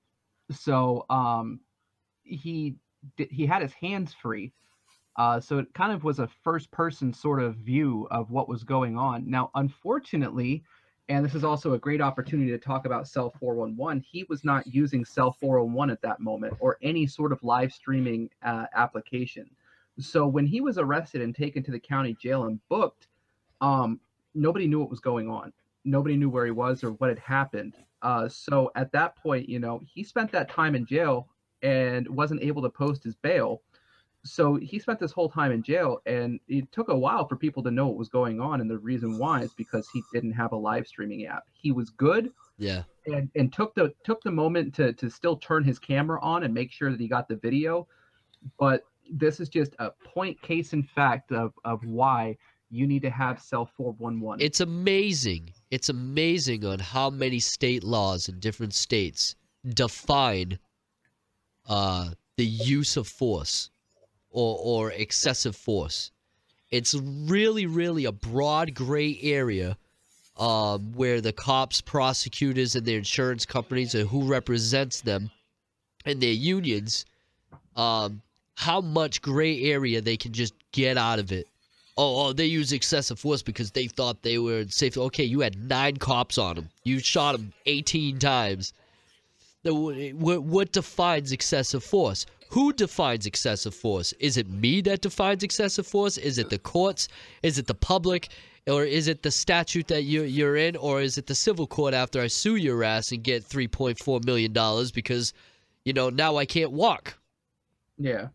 So um, he he had his hands free. Uh, so it kind of was a first-person sort of view of what was going on. Now, unfortunately, and this is also a great opportunity to talk about Cell four one one, he was not using Cell four one one at that moment or any sort of live streaming uh, application. So when he was arrested and taken to the county jail and booked, um, nobody knew what was going on. Nobody knew where he was or what had happened. Uh, so at that point, you know, he spent that time in jail and wasn't able to post his bail. So he spent this whole time in jail, and it took a while for people to know what was going on. And the reason why is because he didn't have a live streaming app. He was good, yeah, and and took the took the moment to to still turn his camera on and make sure that he got the video. But this is just a point case in fact of of why you need to have Cell four one one. It's amazing. It's amazing on how many state laws in different states define uh, the use of force. Or, or excessive force. It's really, really a broad gray area um, where the cops, prosecutors, and their insurance companies, and who represents them, and their unions, um, how much gray area they can just get out of it. Oh, oh, they use excessive force because they thought they were safe. Okay, you had nine cops on them. You shot them eighteen times. What, what defines excessive force? Who defines excessive force? Is it me that defines excessive force? Is it the courts? Is it the public? Or is it the statute that you're, you're in? Or is it the civil court after I sue your ass and get three point four million dollars because, you know, now I can't walk? Yeah.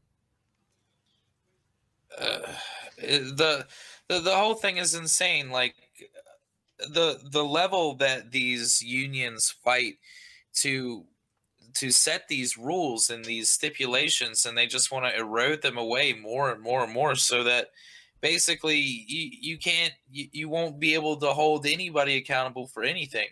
Uh, the, the the whole thing is insane. Like, the the level that these unions fight to to set these rules and these stipulations, and they just want to erode them away more and more and more, so that basically you you can't you, you won't be able to hold anybody accountable for anything.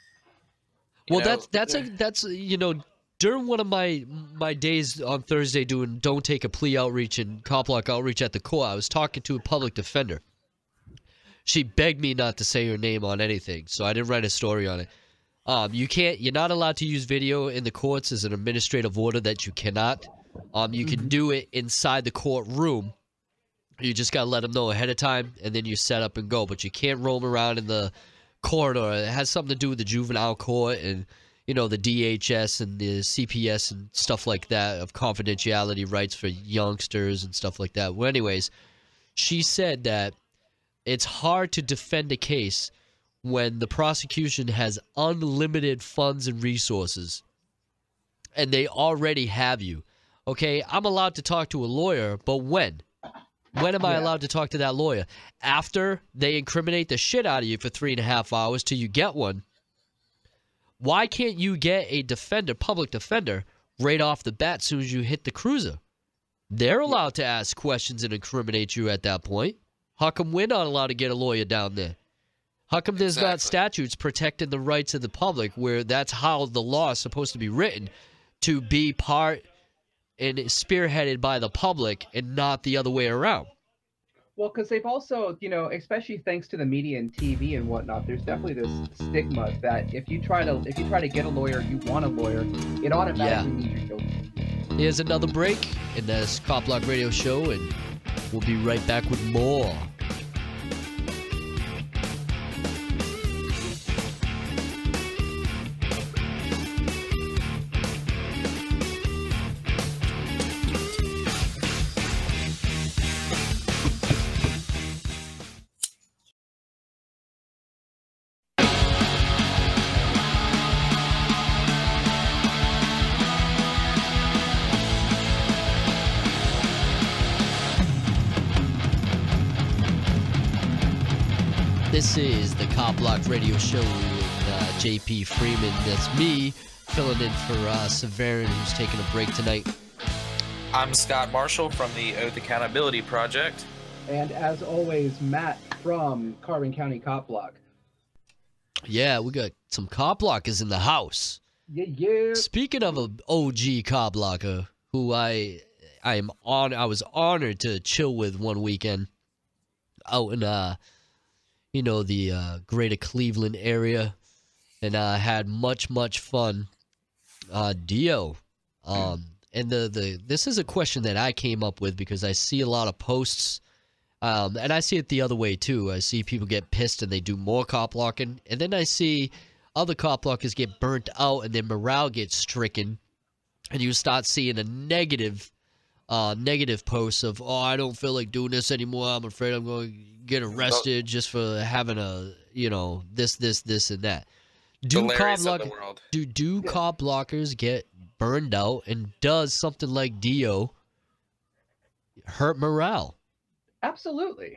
You well, know, that's that's a, that's you know, during one of my my days on Thursday doing Don't Take a Plea outreach and cop block outreach at the court, I was talking to a public defender. She begged me not to say her name on anything, so I didn't write a story on it. Um, you can't, you're not allowed to use video in the courts as an administrative order that you cannot. Um, you can do it inside the courtroom. You just gotta let them know ahead of time, and then you set up and go. But you can't roam around in the corridor. It has something to do with the juvenile court and, you know, the D H S and the C P S and stuff like that of confidentiality rights for youngsters and stuff like that. Well, anyways, she said that it's hard to defend a case when the prosecution has unlimited funds and resources, and they already have you. Okay, I'm allowed to talk to a lawyer, but when? When am I Yeah. allowed to talk to that lawyer? After they incriminate the shit out of you for three and a half hours till you get one. Why can't you get a defender, public defender, right off the bat as soon as you hit the cruiser? They're allowed to ask questions and incriminate you at that point. How come we're not allowed to get a lawyer down there? How come there's not Exactly. statutes protecting the rights of the public where that's how the law is supposed to be written, to be part and spearheaded by the public and not the other way around? Well, because they've also, you know, especially thanks to the media and T V and whatnot, there's definitely this stigma that if you try to if you try to get a lawyer, you want a lawyer, it automatically means you're guilty. Here's another break in this Cop Block Radio Show, and we'll be right back with more. This is the Cop Block Radio Show with uh, J P Freeman. That's me, filling in for uh, Severin, who's taking a break tonight. I'm Scott Marshall from the Oath Accountability Project. And as always, Matt from Carbon County Cop Block. Yeah, we got some Cop Blockers in the house. Yeah, yeah. Speaking of an O G cop blocker, who I I am on, I was honored to chill with one weekend out in uh, you know, the uh, greater Cleveland area, and I uh, had much much fun. Uh, Dio, um, and the the this is a question that I came up with because I see a lot of posts. Um, and I see it the other way too. I see people get pissed and they do more cop blocking, and then I see other cop blockers get burnt out and their morale gets stricken, and you start seeing a negative, uh, negative posts of, "Oh, I don't feel like doing this anymore. I'm afraid I'm going to get arrested just for having a, you know, this, this, this, and that." Do cop block- do do yeah. cop blockers get burned out, and does something like Dio hurt morale? Absolutely.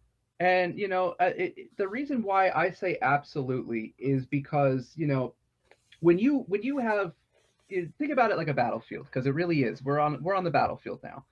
And, you know, uh, it, it, the reason why I say absolutely is because, you know, when you when you have, you think about it like a battlefield, because it really is. We're on we're on the battlefield now.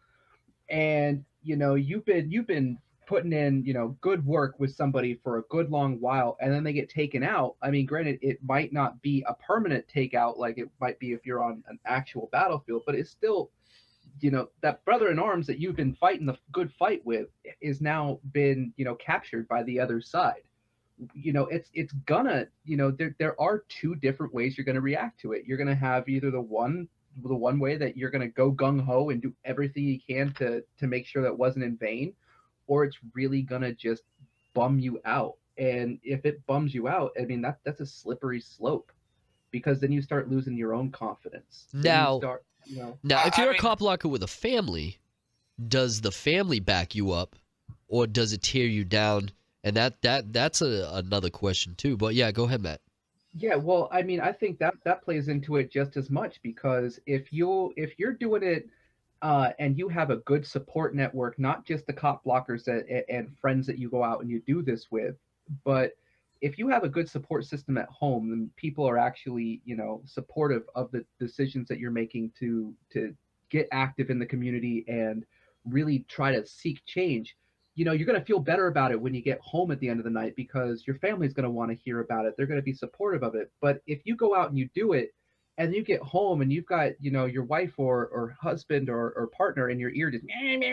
And, you know, you've been you've been putting in, you know, good work with somebody for a good long while, and then they get taken out. I mean, granted, it might not be a permanent takeout like it might be if you're on an actual battlefield, but it's still, you know, that brother in arms that you've been fighting the good fight with is now been, you know, captured by the other side. You know, it's it's gonna, you know, there there are two different ways you're gonna react to it. You're gonna have either the one the one way that you're gonna go gung ho and do everything you can to to make sure that wasn't in vain, or it's really gonna just bum you out. And if it bums you out, I mean, that that's a slippery slope, because then you start losing your own confidence. Now, you start, you know, now, if you're I a mean, cop blocker with a family, does the family back you up, or does it tear you down? And that that that's a, another question too. But yeah, go ahead, Matt. Yeah, well, I mean, I think that that plays into it just as much, because if you if you're doing it uh, and you have a good support network, not just the cop blockers that, and friends that you go out and you do this with, but if you have a good support system at home, then people are actually, you know, supportive of the decisions that you're making to to get active in the community and really try to seek change. You know, you're going to feel better about it when you get home at the end of the night, because your family's going to want to hear about it. They're going to be supportive of it. But if you go out and you do it and you get home and you've got, you know, your wife or, or husband or, or partner in your ear just,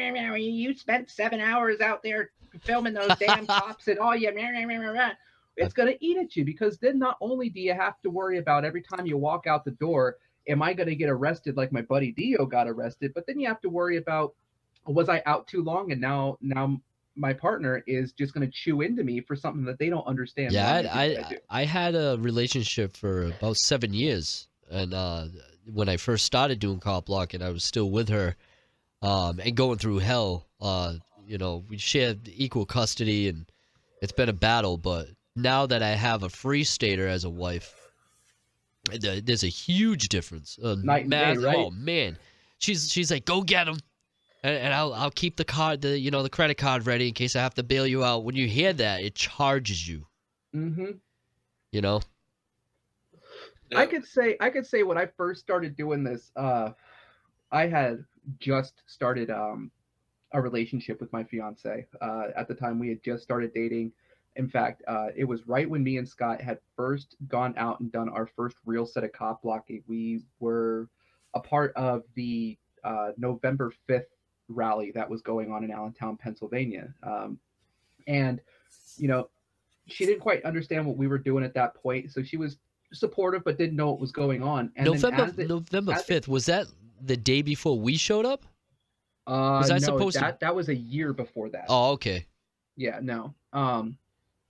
you spent seven hours out there filming those damn cops and all you, it's going to eat at you, because then not only do you have to worry about every time you walk out the door, am I going to get arrested like my buddy Dio got arrested? But then you have to worry about, was I out too long, and now now my partner is just going to chew into me for something that they don't understand. Yeah, I I, I, I had a relationship for about seven years, and uh, when I first started doing cop blocking, I was still with her, um, and going through hell. Uh, you know, we shared equal custody, and it's been a battle. But now that I have a free stater as a wife, there's a huge difference. Uh, Night and day, right? Oh man, she's she's like, go get him. And, and I'll I'll keep the card, the you know the credit card ready in case I have to bail you out. When you hear that, it charges you. Mm-hmm. You know. I could say I could say when I first started doing this, uh, I had just started um, a relationship with my fiance. Uh, at the time, we had just started dating. In fact, uh, it was right when me and Scott had first gone out and done our first real set of cop blocking. We were a part of the uh, November fifth rally that was going on in Allentown, Pennsylvania. Um, and, you know, she didn't quite understand what we were doing at that point. So she was supportive, but didn't know what was going on. And November it, November fifth, was that the day before we showed up? Uh, was that no, supposed that, to... that was a year before that. Oh, okay. Yeah, no. Um,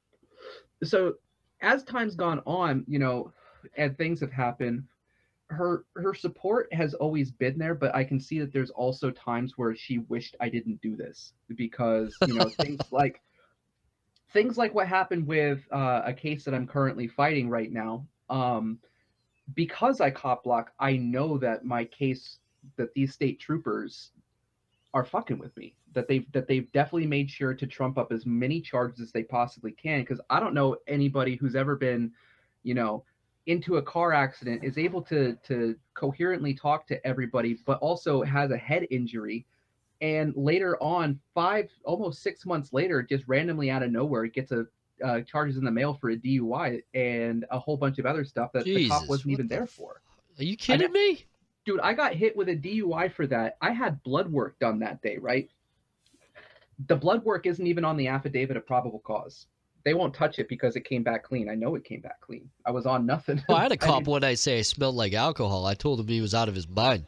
so as time's gone on, you know, and things have happened, her her support has always been there, but I can see that there's also times where she wished I didn't do this, because, you know, things like things like what happened with uh, a case that I'm currently fighting right now. Um, because I cop block, I know that my case, that these state troopers are fucking with me, that they've that they've definitely made sure to trump up as many charges as they possibly can, because I don't know anybody who's ever been, you know, into a car accident, is able to to coherently talk to everybody, but also has a head injury, and later on, five almost six months later, just randomly out of nowhere gets a uh, charges in the mail for a D U I and a whole bunch of other stuff that the cop Jesus, wasn't what even the there f- for. Are you kidding me? Dude, I got hit with a D U I for that. I had blood work done that day, right? The blood work isn't even on the affidavit of probable cause. They won't touch it because it came back clean. I know it came back clean. I was on nothing. Oh, I had a I cop didn't- one night say I smelled like alcohol. I told him he was out of his mind.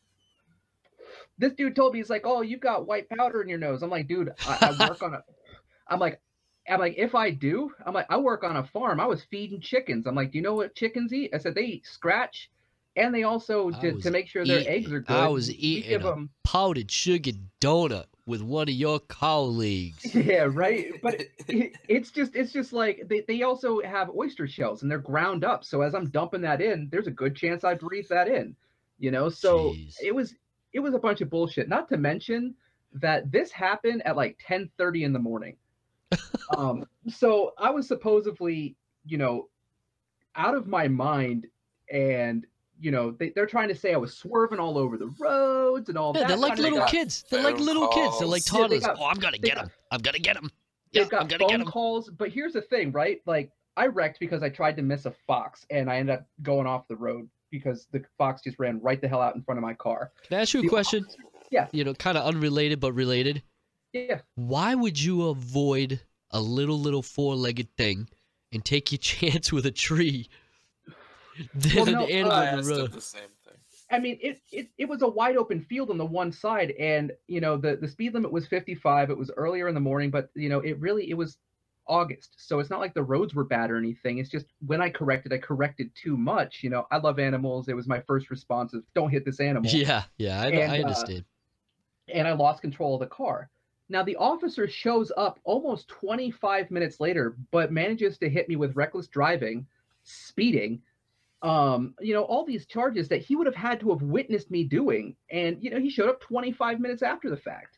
This dude told me, he's like, "Oh, you've got white powder in your nose." I'm like, dude, I, I work on a. I'm like, I'm like, if I do, I'm like, I work on a farm. I was feeding chickens. I'm like, do you know what chickens eat? I said they eat scratch, and they also I to, was to make sure their eating- eggs are good. I was we eating give a them. powdered sugar donut with one of your colleagues. Yeah, right. But it, it's just it's just like they, they also have oyster shells and they're ground up. So as I'm dumping that in, there's a good chance I breathe that in. You know, so Jeez. it was it was a bunch of bullshit. Not to mention that this happened at like ten thirty in the morning. um, so I was supposedly, you know, out of my mind, and you know they, they're trying to say I was swerving all over the roads and all Yeah, that. they're like kind of little stuff. kids. They're like phone little kids. They're like calls. Yeah, they toddlers. got- oh, I'm gonna they get got- him. I'm gonna get him. Yeah, They've got I'm gonna phone get him. calls, but here's the thing, right? Like I wrecked because I tried to miss a fox and I ended up going off the road because the fox just ran right the hell out in front of my car. Can I ask you a The question? officer- Yeah. You know, kind of unrelated but related. Yeah. Why would you avoid a little little four-legged thing and take your chance with a tree than Well, an no, animal I to asked run? him the same thing. I mean, it, it it was a wide open field on the one side, and you know the the speed limit was fifty-five. It was earlier in the morning, but you know it really it was August, so it's not like the roads were bad or anything. It's just when I corrected, I corrected too much. You know, I love animals. It was my first response of "Don't hit this animal." Yeah, yeah, I, And, I uh, understand. and I lost control of the car. Now the officer shows up almost twenty-five minutes later, but manages to hit me with reckless driving, speeding, um, you know, all these charges that he would have had to have witnessed me doing. And, you know, he showed up twenty-five minutes after the fact.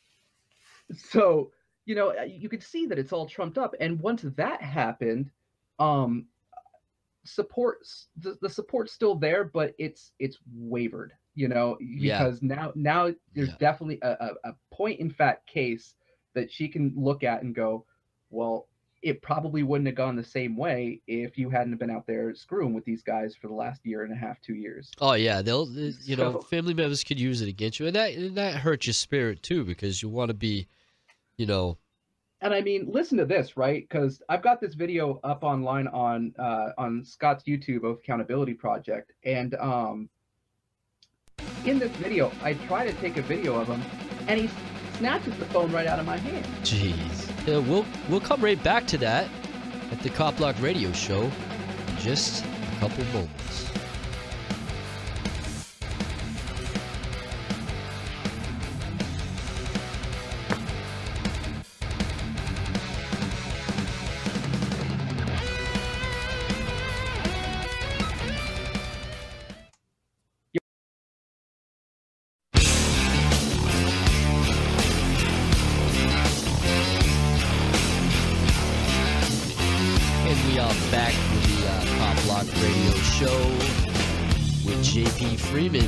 So, you know, you could see that it's all trumped up. And once that happened, um, support, the, the support's still there, but it's, it's wavered. You know, Yeah. because now now there's Yeah. definitely a, a, a point in fact case that she can look at and go, well, it probably wouldn't have gone the same way if you hadn't been out there screwing with these guys for the last year and a half, two years. Oh yeah, they'll uh, you know So- family members could use it against you, and that and that hurts your spirit too because you want to be, you know, And I mean, listen to this, right? Because I've got this video up online on uh, on Scott's YouTube Oath Accountability Project, and um, in this video, I try to take a video of him, and he snatches the phone right out of my hand. jeez. Yeah, we'll we'll come right back to that at the Cop Block Radio Show in just a couple moments. And we are back with the uh, Cop Block Radio Show with J P Freeman.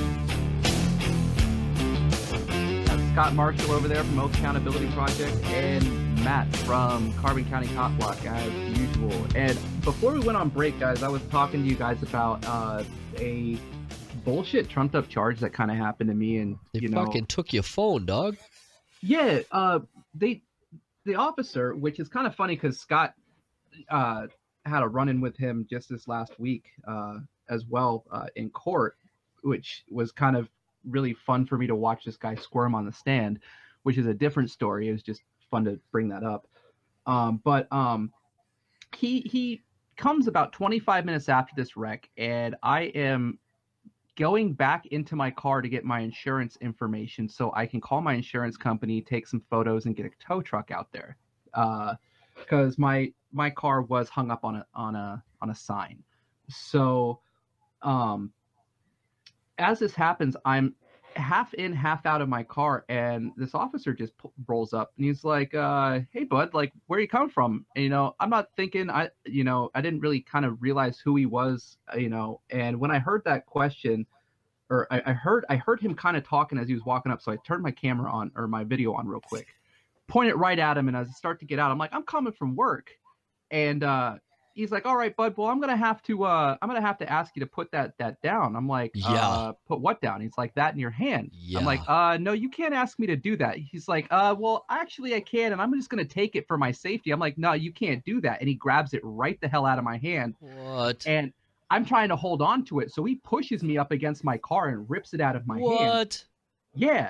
Got Scott Marshall over there from Oath Accountability Project, and Matt from Carbon County Cop Block, as usual. And before we went on break, guys, I was talking to you guys about uh, a bullshit trumped up charge that kind of happened to me, and They you know, fucking took your phone, dog. yeah, uh, they the officer, which is kind of funny because Scott uh, had a run-in with him just this last week uh, as well uh, in court, which was kind of really fun for me to watch this guy squirm on the stand, which is a different story. It was just fun to bring that up. Um, but um, he he comes about twenty-five minutes after this wreck, and I am going back into my car to get my insurance information so I can call my insurance company, take some photos, and get a tow truck out there. Uh, because my my car was hung up on a on a on a sign. So um as this happens, I'm half in, half out of my car, and this officer just p- rolls up and he's like, uh, hey bud, like, where you come from? And, you know, I'm not thinking, I, you know, I didn't really kind of realize who he was, uh, you know, and when I heard that question, or I, I heard, I heard him kind of talking as he was walking up. So I turned my camera on, or my video on real quick, point it right at him. And as I start to get out, I'm like, I'm coming from work. And uh, he's like, all right, bud, well, I'm gonna have to uh, I'm gonna have to ask you to put that that down. I'm like, Yeah. uh, put what down? He's like, that in your hand. Yeah. I'm like, uh, no, you can't ask me to do that. He's like, uh, well, actually I can, and I'm just gonna take it for my safety. I'm like, no, you can't do that. And he grabs it right the hell out of my hand. What? And I'm trying to hold on to it. So he pushes me up against my car and rips it out of my what? hand. What? Yeah.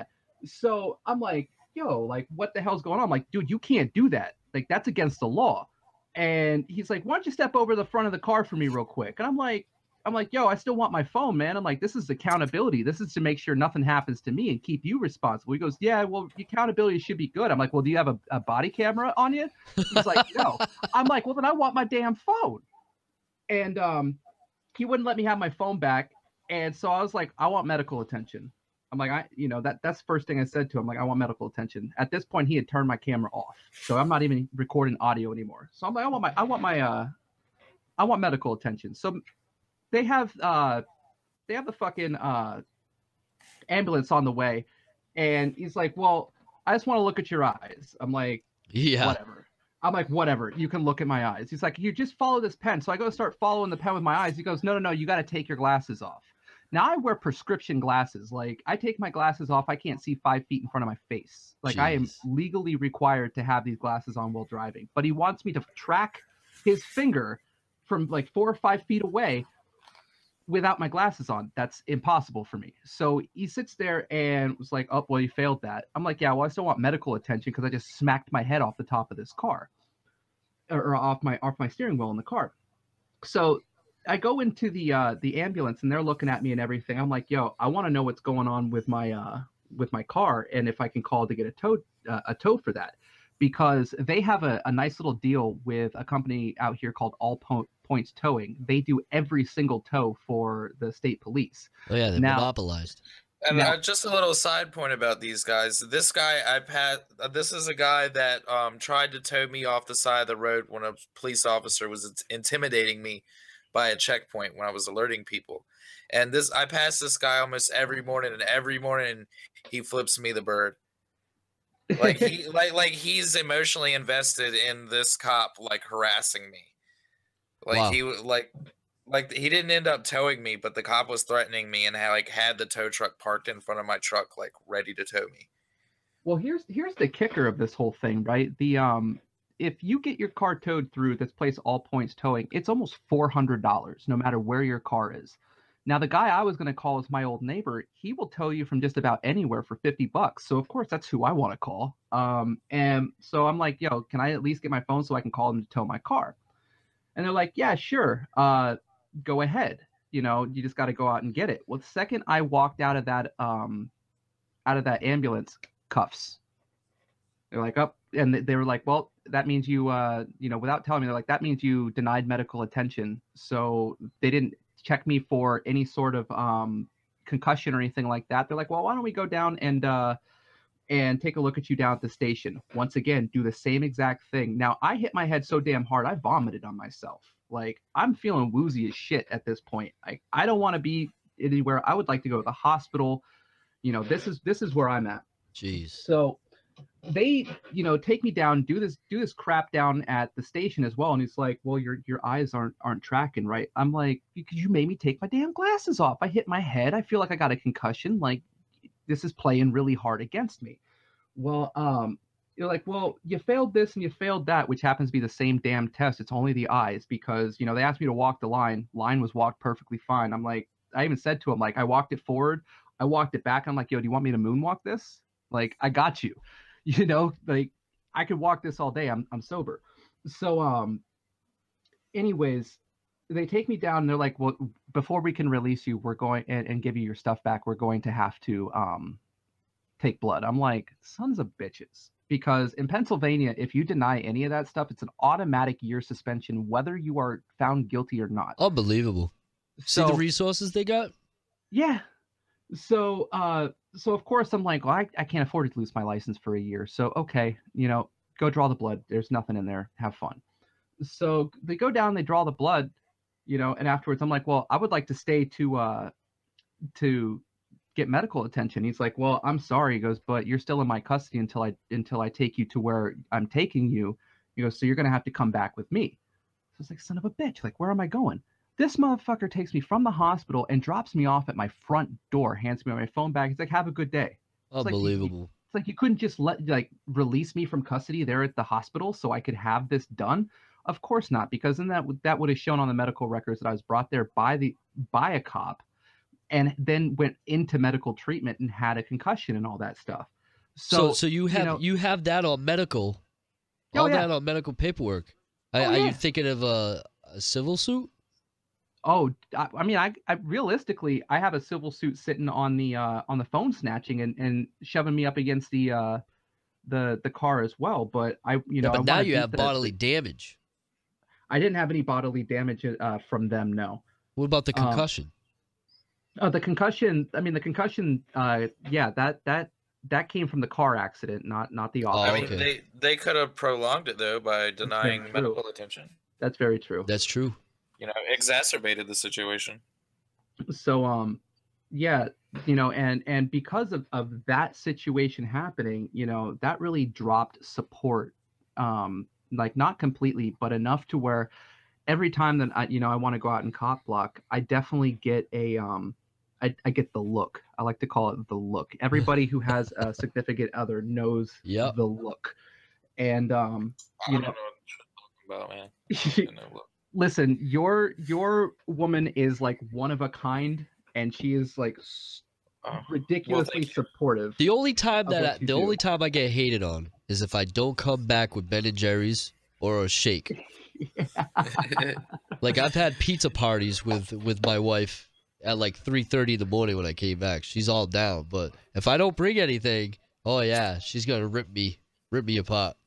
So I'm like, yo, like, what the hell's going on? I'm like, dude, you can't do that. Like, that's against the law. And he's like, why don't you step over the front of the car for me real quick? And I'm like, I'm like, yo, I still want my phone, man. I'm like, this is accountability. This is to make sure nothing happens to me and keep you responsible. He goes, yeah, well, accountability should be good. I'm like, well, do you have a, a body camera on you? He's like, no. I'm like, well, then I want my damn phone. And um, he wouldn't let me have my phone back. And so I was like, I want medical attention. I'm like, I, you know, that that's the first thing I said to him. Like, I want medical attention. At this point, he had turned my camera off, so I'm not even recording audio anymore. So I'm like, I want my, I want my, uh, I want medical attention. So they have, uh, they have the fucking uh, ambulance on the way, and he's like, well, I just want to look at your eyes. I'm like, Yeah. whatever. I'm like, whatever. You can look at my eyes. He's like, you just follow this pen. So I go start following the pen with my eyes. He goes, no, no, no, you got to take your glasses off. Now I wear prescription glasses. Like, I take my glasses off, I can't see five feet in front of my face. Like, I am Jeez. legally required to have these glasses on while driving. But he wants me to track his finger from like four or five feet away without my glasses on. That's impossible for me. So he sits there and was like, oh, well, you failed that. I'm like, yeah, well, I still want medical attention because I just smacked my head off the top of this car, or, or off my off my steering wheel in the car. So I go into the uh, the ambulance and they're looking at me and everything. I'm like, yo, I want to know what's going on with my uh, with my car and if I can call to get a tow uh, a tow for that, because they have a, a nice little deal with a company out here called All po- Points Towing. They do every single tow for the state police. Oh yeah, they're Now- monopolized. And Now- uh, just a little side point about these guys. This guy, I pat. Uh, this is a guy that um tried to tow me off the side of the road when a police officer was int- intimidating me by a checkpoint when I was alerting people. And this, I pass this guy almost every morning, and every morning he flips me the bird. Like he, like, like he's emotionally invested in this cop, like harassing me. Like Wow. he, w- like, like he didn't end up towing me, but the cop was threatening me and had like had the tow truck parked in front of my truck, like ready to tow me. Well, here's here's the kicker of this whole thing, right? The um, if you get your car towed through this place, All Points Towing, it's almost four hundred dollars, no matter where your car is. Now, the guy I was going to call is my old neighbor. He will tow you from just about anywhere for fifty bucks. So of course, that's who I want to call. Um, and so I'm like, yo, can I at least get my phone so I can call him to tow my car? And they're like, yeah, sure. Uh, go ahead. You know, you just got to go out and get it. Well, the second I walked out of that um, out of that ambulance, cuffs. They're like, up, oh, and they were like, well, that means you, uh, you know, without telling me, they're like, that means you denied medical attention. So they didn't check me for any sort of um, concussion or anything like that. They're like, well, why don't we go down and uh, and take a look at you down at the station? Once again, do the same exact thing. Now, I hit my head so damn hard, I vomited on myself. Like, I'm feeling woozy as shit at this point. Like, I don't want to be anywhere. I would like to go to the hospital. You know, this is this is where I'm at. Jeez. So they, you know, take me down, do this, do this crap down at the station as well. And he's like, well, your, your eyes aren't, aren't tracking right. I'm like, because you made me take my damn glasses off. I hit my head. I feel like I got a concussion. Like, this is playing really hard against me. Well, um, you're like, well, you failed this and you failed that, which happens to be the same damn test. It's only the eyes, because, you know, they asked me to walk the line. Line was walked perfectly fine. I'm like, I even said to him, like, I walked it forward. I walked it back. I'm like, yo, do you want me to moonwalk this? Like, I got you. You know, like, I could walk this all day. I'm I'm sober. So, um, anyways, they take me down and they're like, well, before we can release you, we're going and, and give you your stuff back, we're going to have to um take blood. I'm like, sons of bitches. Because in Pennsylvania, if you deny any of that stuff, it's an automatic year suspension, whether you are found guilty or not. Unbelievable. So, See the resources they got? yeah. So, uh, so of course I'm like, well, I, I can't afford to lose my license for a year. So, okay, you know, go draw the blood. There's nothing in there. Have fun. So they go down, they draw the blood, you know, and afterwards I'm like, well, I would like to stay to, uh, to get medical attention. He's like, well, I'm sorry. He goes, but you're still in my custody until I, until I take you to where I'm taking you. He goes, so you're going to have to come back with me. So it's like, son of a bitch, like, where am I going? This motherfucker takes me from the hospital and drops me off at my front door, hands me my phone back. He's like, have a good day. It's Unbelievable. Like, it's like you couldn't just let like release me from custody there at the hospital so I could have this done. Of course not, because then that would that would have shown on the medical records that I was brought there by the by a cop, and then went into medical treatment and had a concussion and all that stuff. So, So, so you have you know, you have that on medical, Oh, all yeah. that on medical paperwork. Are, Oh, are yeah. you thinking of a, a civil suit? oh, I, I mean, I, I realistically, I have a civil suit sitting on the uh, on the phone snatching and, and shoving me up against the uh, the the car as well. But I, you know, yeah, but I now wanna you beat have that- bodily damage. I didn't have any bodily damage uh, from them. No. What about the Um, concussion? Oh, the concussion. I mean, the concussion. Uh, yeah, that that that came from the car accident, not not the Oh, officer. I mean, okay. they they could have prolonged it though by denying true. medical attention. That's very true. That's true. You know, exacerbated the situation. So um, yeah, you know, and and because of of that situation happening, you know, that really dropped support. Um, like not completely, but enough to where every time that I, you know, I want to go out and cop block, I definitely get a um. I, I get the look. I like to call it the look. Everybody who has a significant other knows Yep. the look. And um, I you don't know know, what you're talking about, man. You know, look. listen, your your woman is like one of a kind, and she is like s- Oh, ridiculously you. supportive. The only time Of that what I, you the do. only time I get hated on is if I don't come back with Ben and Jerry's or a shake. Like I've had pizza parties with with my wife at like three thirty in the morning when I came back. She's all down, but if I don't bring anything, oh yeah, she's gonna rip me rip me apart.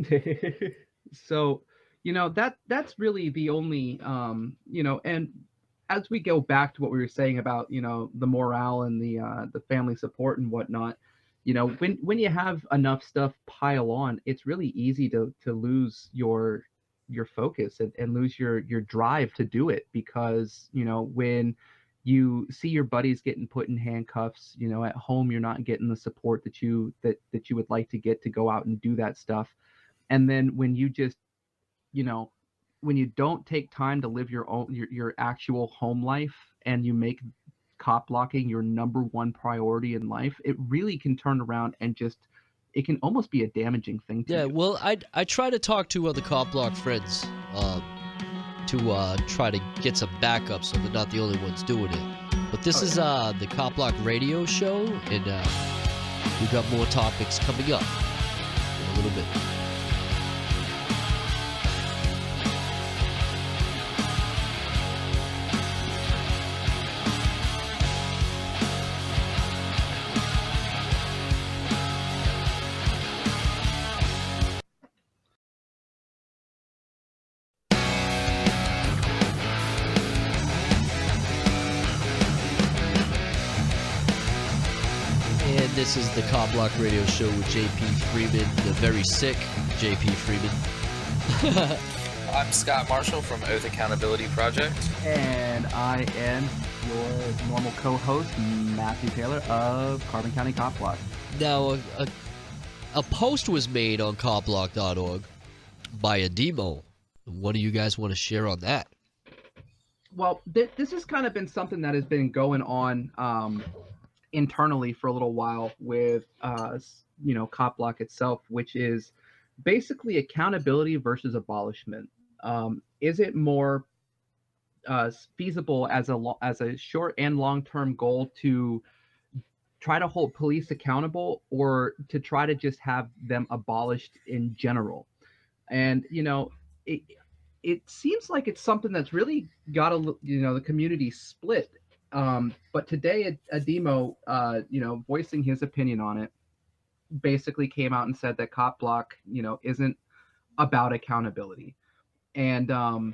So, you know, that that's really the only um, you know, and as we go back to what we were saying about, you know, the morale and the uh the family support and whatnot, you know, when when you have enough stuff pile on, it's really easy to to lose your your focus and, and lose your your drive to do it, because, you know, when you see your buddies getting put in handcuffs, you know, at home you're not getting the support that you that that you would like to get to go out and do that stuff. And then when you just, you know, when you don't take time to live your own your, your actual home life, and you make cop blocking your number one priority in life, it really can turn around and just, it can almost be a damaging thing to Yeah, you. well, I I try to talk to other cop block friends, um, to uh try to get some backup so they're not the only ones doing it. But this Oh, is uh the Cop Block Radio Show, and uh, we've got more topics coming up in a little bit. And this is the Cop Block Radio Show with J P Freeman, the very sick J P Freeman. I'm Scott Marshall from Oath Accountability Project. And I am your normal co-host, Matthew Taylor of Carbon County Cop Block. Now, a, a, a post was made on cop block dot org by a demo. What do you guys want to share on that? Well, th- this has kind of been something that has been going on um, internally for a little while with, uh, s- you know, Cop Block itself, which is basically accountability versus abolishment. Um, is it more uh, feasible as a lo- as a short and long term goal to try to hold police accountable, or to try to just have them abolished in general? And you know, it it seems like it's something that's really got a l- you know, the community split. Um, but today, a, a demo, uh, you know, voicing his opinion on it, basically came out and said that Cop Block, you know, isn't about accountability. And um,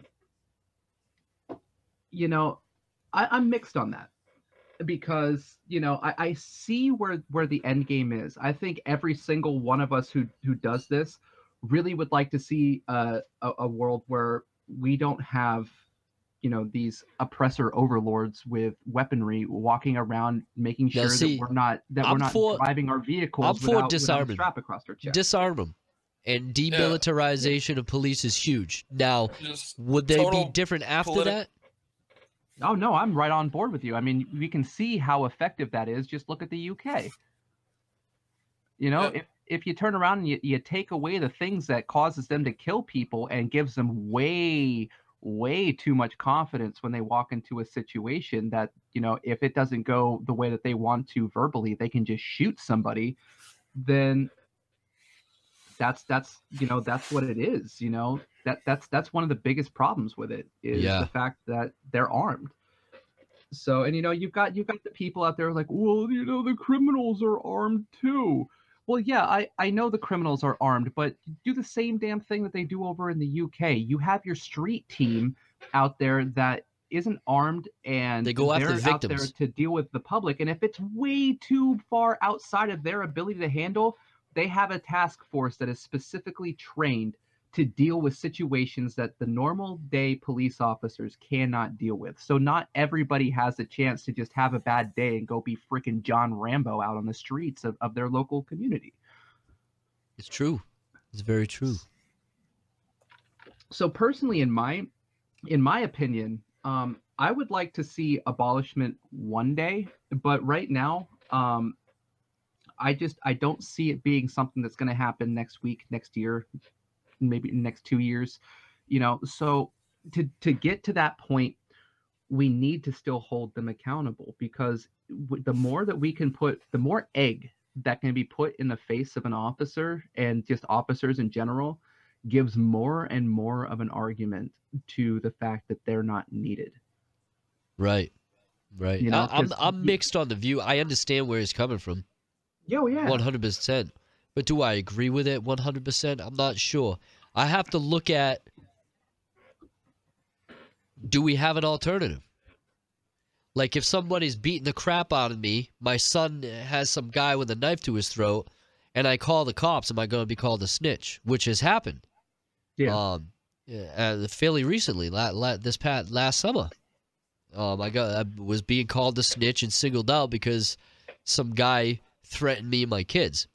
you know, I, I'm mixed on that, because you know, I, I see where where the end game is. I think every single one of us who who does this really would like to see uh, a a world where we don't have, you know, these oppressor overlords with weaponry walking around making Now, sure see, that we're not that I'm we're not for- driving our vehicles I'm for without, without a disarmament. strap across our chest. Disarm them. and demilitarization of police is huge. Now, Just would they be total different after politi- that? Oh no, I'm right on board with you. I mean, we can see how effective that is. Just look at the U K. You know, Yeah. if if you turn around and you, you take away the things that causes them to kill people and gives them way, way too much confidence when they walk into a situation that, you know, if it doesn't go the way that they want to verbally, they can just shoot somebody, then that's that's you know that's what it is. You know, that that's that's one of the biggest problems with it is Yeah. the fact that they're armed. So, and you know, you've got you've got the people out there like, well, you know, the criminals are armed too. Well, yeah, I I know the criminals are armed, but do the same damn thing that they do over in the U K. You have your street team out there that isn't armed, and They go after they're out there victims. to deal with the public. And if it's way too far outside of their ability to handle, they have a task force that is specifically trained to deal with situations that the normal day police officers cannot deal with. So not everybody has a chance to just have a bad day and go be freaking John Rambo out on the streets of, of their local community. It's true. It's very true. So personally, in my in my opinion, um, I would like to see abolishment one day, but right now, um, I just I don't see it being something that's going to happen next week, next year, maybe next two years, you know. So to to get to that point, we need to still hold them accountable, because w- the more that we can put, the more egg that can be put in the face of an officer and just officers in general, gives more and more of an argument to the fact that they're not needed. Right. Right. You know, I, I'm 'cause I'm you- mixed on the view. I understand where he's coming from. Yo, yeah. one hundred percent. But do I agree with it one hundred percent? I'm not sure. I have to look at, do we have an alternative? Like, if somebody's beating the crap out of me, my son has some guy with a knife to his throat, and I call the cops, am I going to be called a snitch? Which has happened. Yeah. Um, uh, fairly recently, la- la- this past last summer. Um, I got I was being called a snitch and singled out because some guy threatened me and my kids.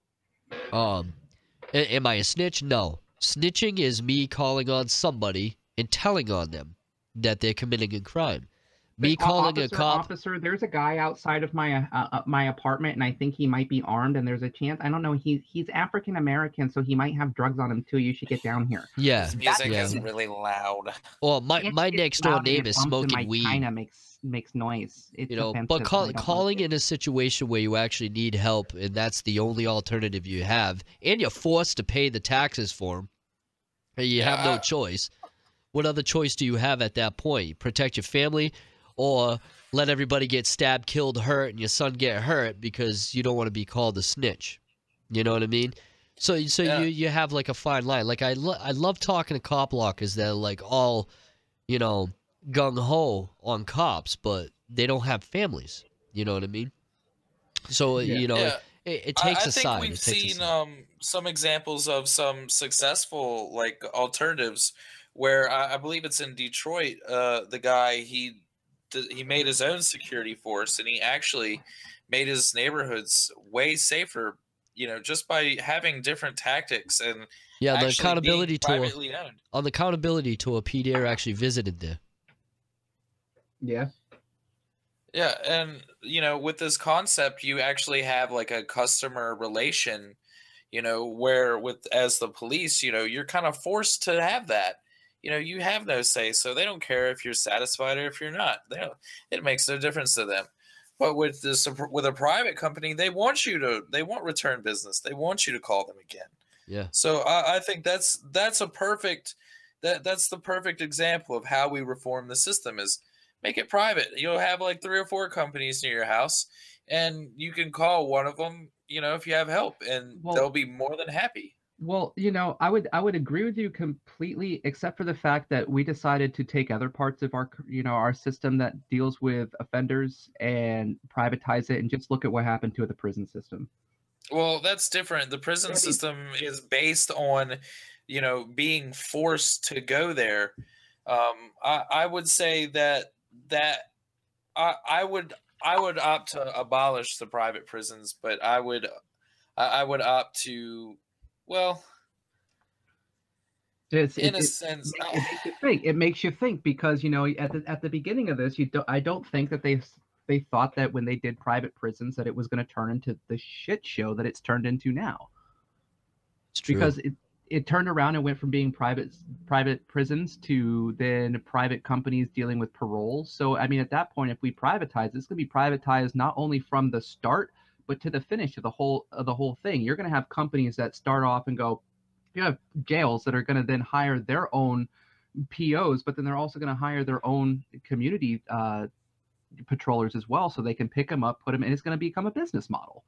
Um, a- am I a snitch? No. Snitching is me calling on somebody and telling on them that they're committing a crime. Me But, uh, calling officer, a cop. Officer, there's a guy outside of my uh, uh, my apartment, and I think he might be armed. And there's a chance. I don't know. He he's African American, so he might have drugs on him too. You should get down here. Yeah, His music yeah. is really loud. Well, my It's- my it's next door loud and it neighbor is bumps in smoking my weed. China makes makes noise. It's You know, offensive, but and call, I don't like calling it. in a situation where you actually need help, and that's the only alternative you have, and you're forced to pay the taxes for them, and you have no Yeah. choice. What other choice do you have at that point? Protect your family, or let everybody get stabbed, killed, hurt, and your son get hurt because you don't want to be called a snitch? You know what I mean? So, so Yeah. you you have like a fine line. Like I, lo- I love talking to cop blockers that are like all, you know, gung ho on cops, but they don't have families. You know what I mean? So Yeah. you know, Yeah. it, it I- takes I a think side. we've It takes a seen side. um, some examples of some successful like alternatives where I, I believe it's in Detroit. Uh, the guy he d- he made his own security force, and he actually made his neighborhoods way safer. You know, just by having different tactics and Yeah, the actually accountability being tour privately owned. on the accountability tour. P. Dare actually visited there. Yeah. Yeah, and you know, with this concept, you actually have like a customer relation, you know, where with as the police, you know, you're kind of forced to have that. You know, you have no say, so they don't care if you're satisfied or if you're not. They don't, it makes no difference to them. But with this with a private company, they want you to they want return business. They want you to call them again. Yeah. So I, I think that's that's a perfect that that's the perfect example of how we reform the system is make it private. You'll have like three or four companies near your house, and you can call one of them, you know, if you have help, and Well- they'll be more than happy. Well, you know, I would I would agree with you completely, except for the fact that we decided to take other parts of our, you know, our system that deals with offenders and privatize it, and just look at what happened to the prison system. Well, that's different. The prison I mean- system is based on, you know, being forced to go there. Um, I, I would say that that I, I would I would opt to abolish the private prisons, but I would I, I would opt to, well, It's, in it, a it, sense, it makes you think. It makes you think because you know at the at the beginning of this, you don't. I don't think that they they thought that when they did private prisons that it was going to turn into the shit show that it's turned into now. It's true. Because it it turned around and went from being private private prisons to then private companies dealing with parole. So I mean, at that point, if we privatize, it's going to be privatized not only from the start but to the finish of the whole of the whole thing. You're going to have companies that start off and go. You have jails that are going to then hire their own P Os, but then they're also going to hire their own community uh, patrollers as well, so they can pick them up, put them in. It's going to become a business model.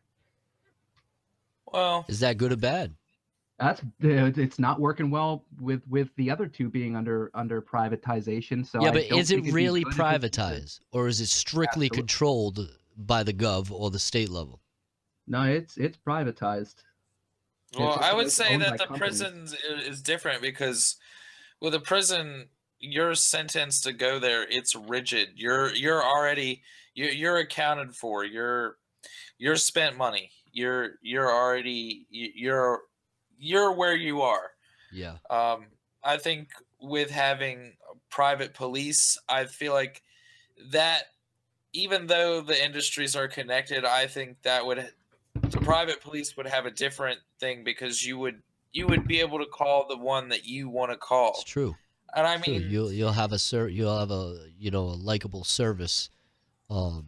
well, Is that good or bad? That's it's not working well with with the other two being under under privatization. So yeah, I but don't is it think it'd be really good if it's- privatized, or is it strictly Absolutely. controlled by the gov or the state level? No, it's it's privatized. well, It's- I would it's say owned by that the companies. prisons i- is different because with a prison, you're sentenced to go there. It's rigid. You're you're already you're, you're accounted for. You're you're spent money. You're you're already you- you're you're where you are. Yeah. Um, I think with having private police, I feel like that even though the industries are connected, I think that would the private police would have a different thing because you would you would be able to call the one that you want to call. It's true. And I It's true. mean, You'll you'll have a ser- you'll have a you know a likable service, um.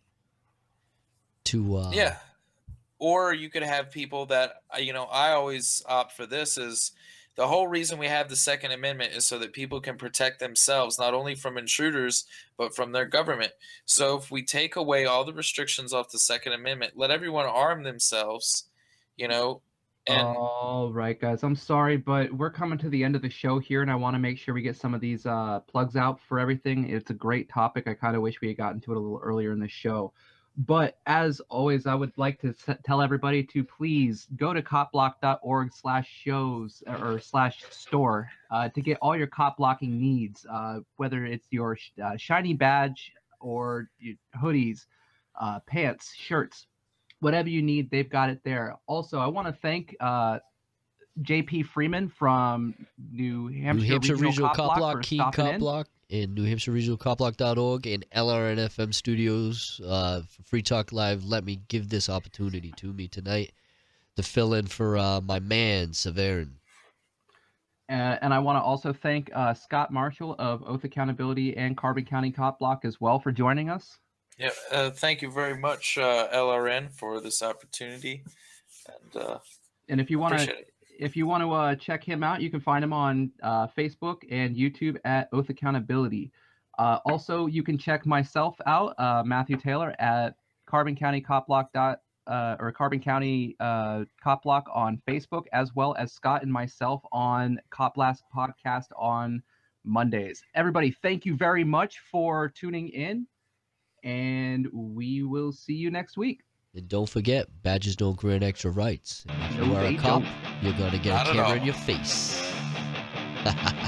To uh, yeah. Or you could have people that uh, you know. I always opt for this is the whole reason we have the Second Amendment is so that people can protect themselves not only from intruders but from their government. So if we take away all the restrictions off the Second Amendment, let everyone arm themselves, you know. And All right, guys. I'm sorry, but we're coming to the end of the show here, and I want to make sure we get some of these uh, plugs out for everything. It's a great topic. I kind of wish we had gotten to it a little earlier in the show. But as always, I would like to s- tell everybody to please go to copblock.org slash shows or slash store uh, to get all your cop blocking needs, uh, whether it's your sh- uh, shiny badge or your hoodies, uh, pants, shirts, whatever you need, they've got it there. Also, I want to thank uh, J P Freeman from New Hampshire, New Hampshire Regional, Regional Cop Cop Block Block, for Key stopping Cop in. Block, and New Hampshire Regional Cop Block dot org, and L R N F M Studios uh, for Free Talk Live. Let me give this opportunity to me tonight to fill in for uh, my man, Severin. Uh, and I want to also thank uh, Scott Marshall of Oath Accountability and Carbon County Cop Block as well for joining us. yeah, uh, thank you very much, uh, L R N, for this opportunity. And uh, And if you want to, appreciate it. if you want to uh, check him out, you can find him on uh, Facebook and YouTube at Oath Accountability. Uh, also, you can check myself out, uh, Matthew Taylor, at Carbon County Cop Block dot uh, or Carbon County uh, Cop Block on Facebook, as well as Scott and myself on Cop Blast Podcast on Mondays. Everybody, thank you very much for tuning in, and we will see you next week. And don't forget, badges don't grant extra rights. And if No, you are a they cop, don't. you're going to get Not a at camera all. in your face.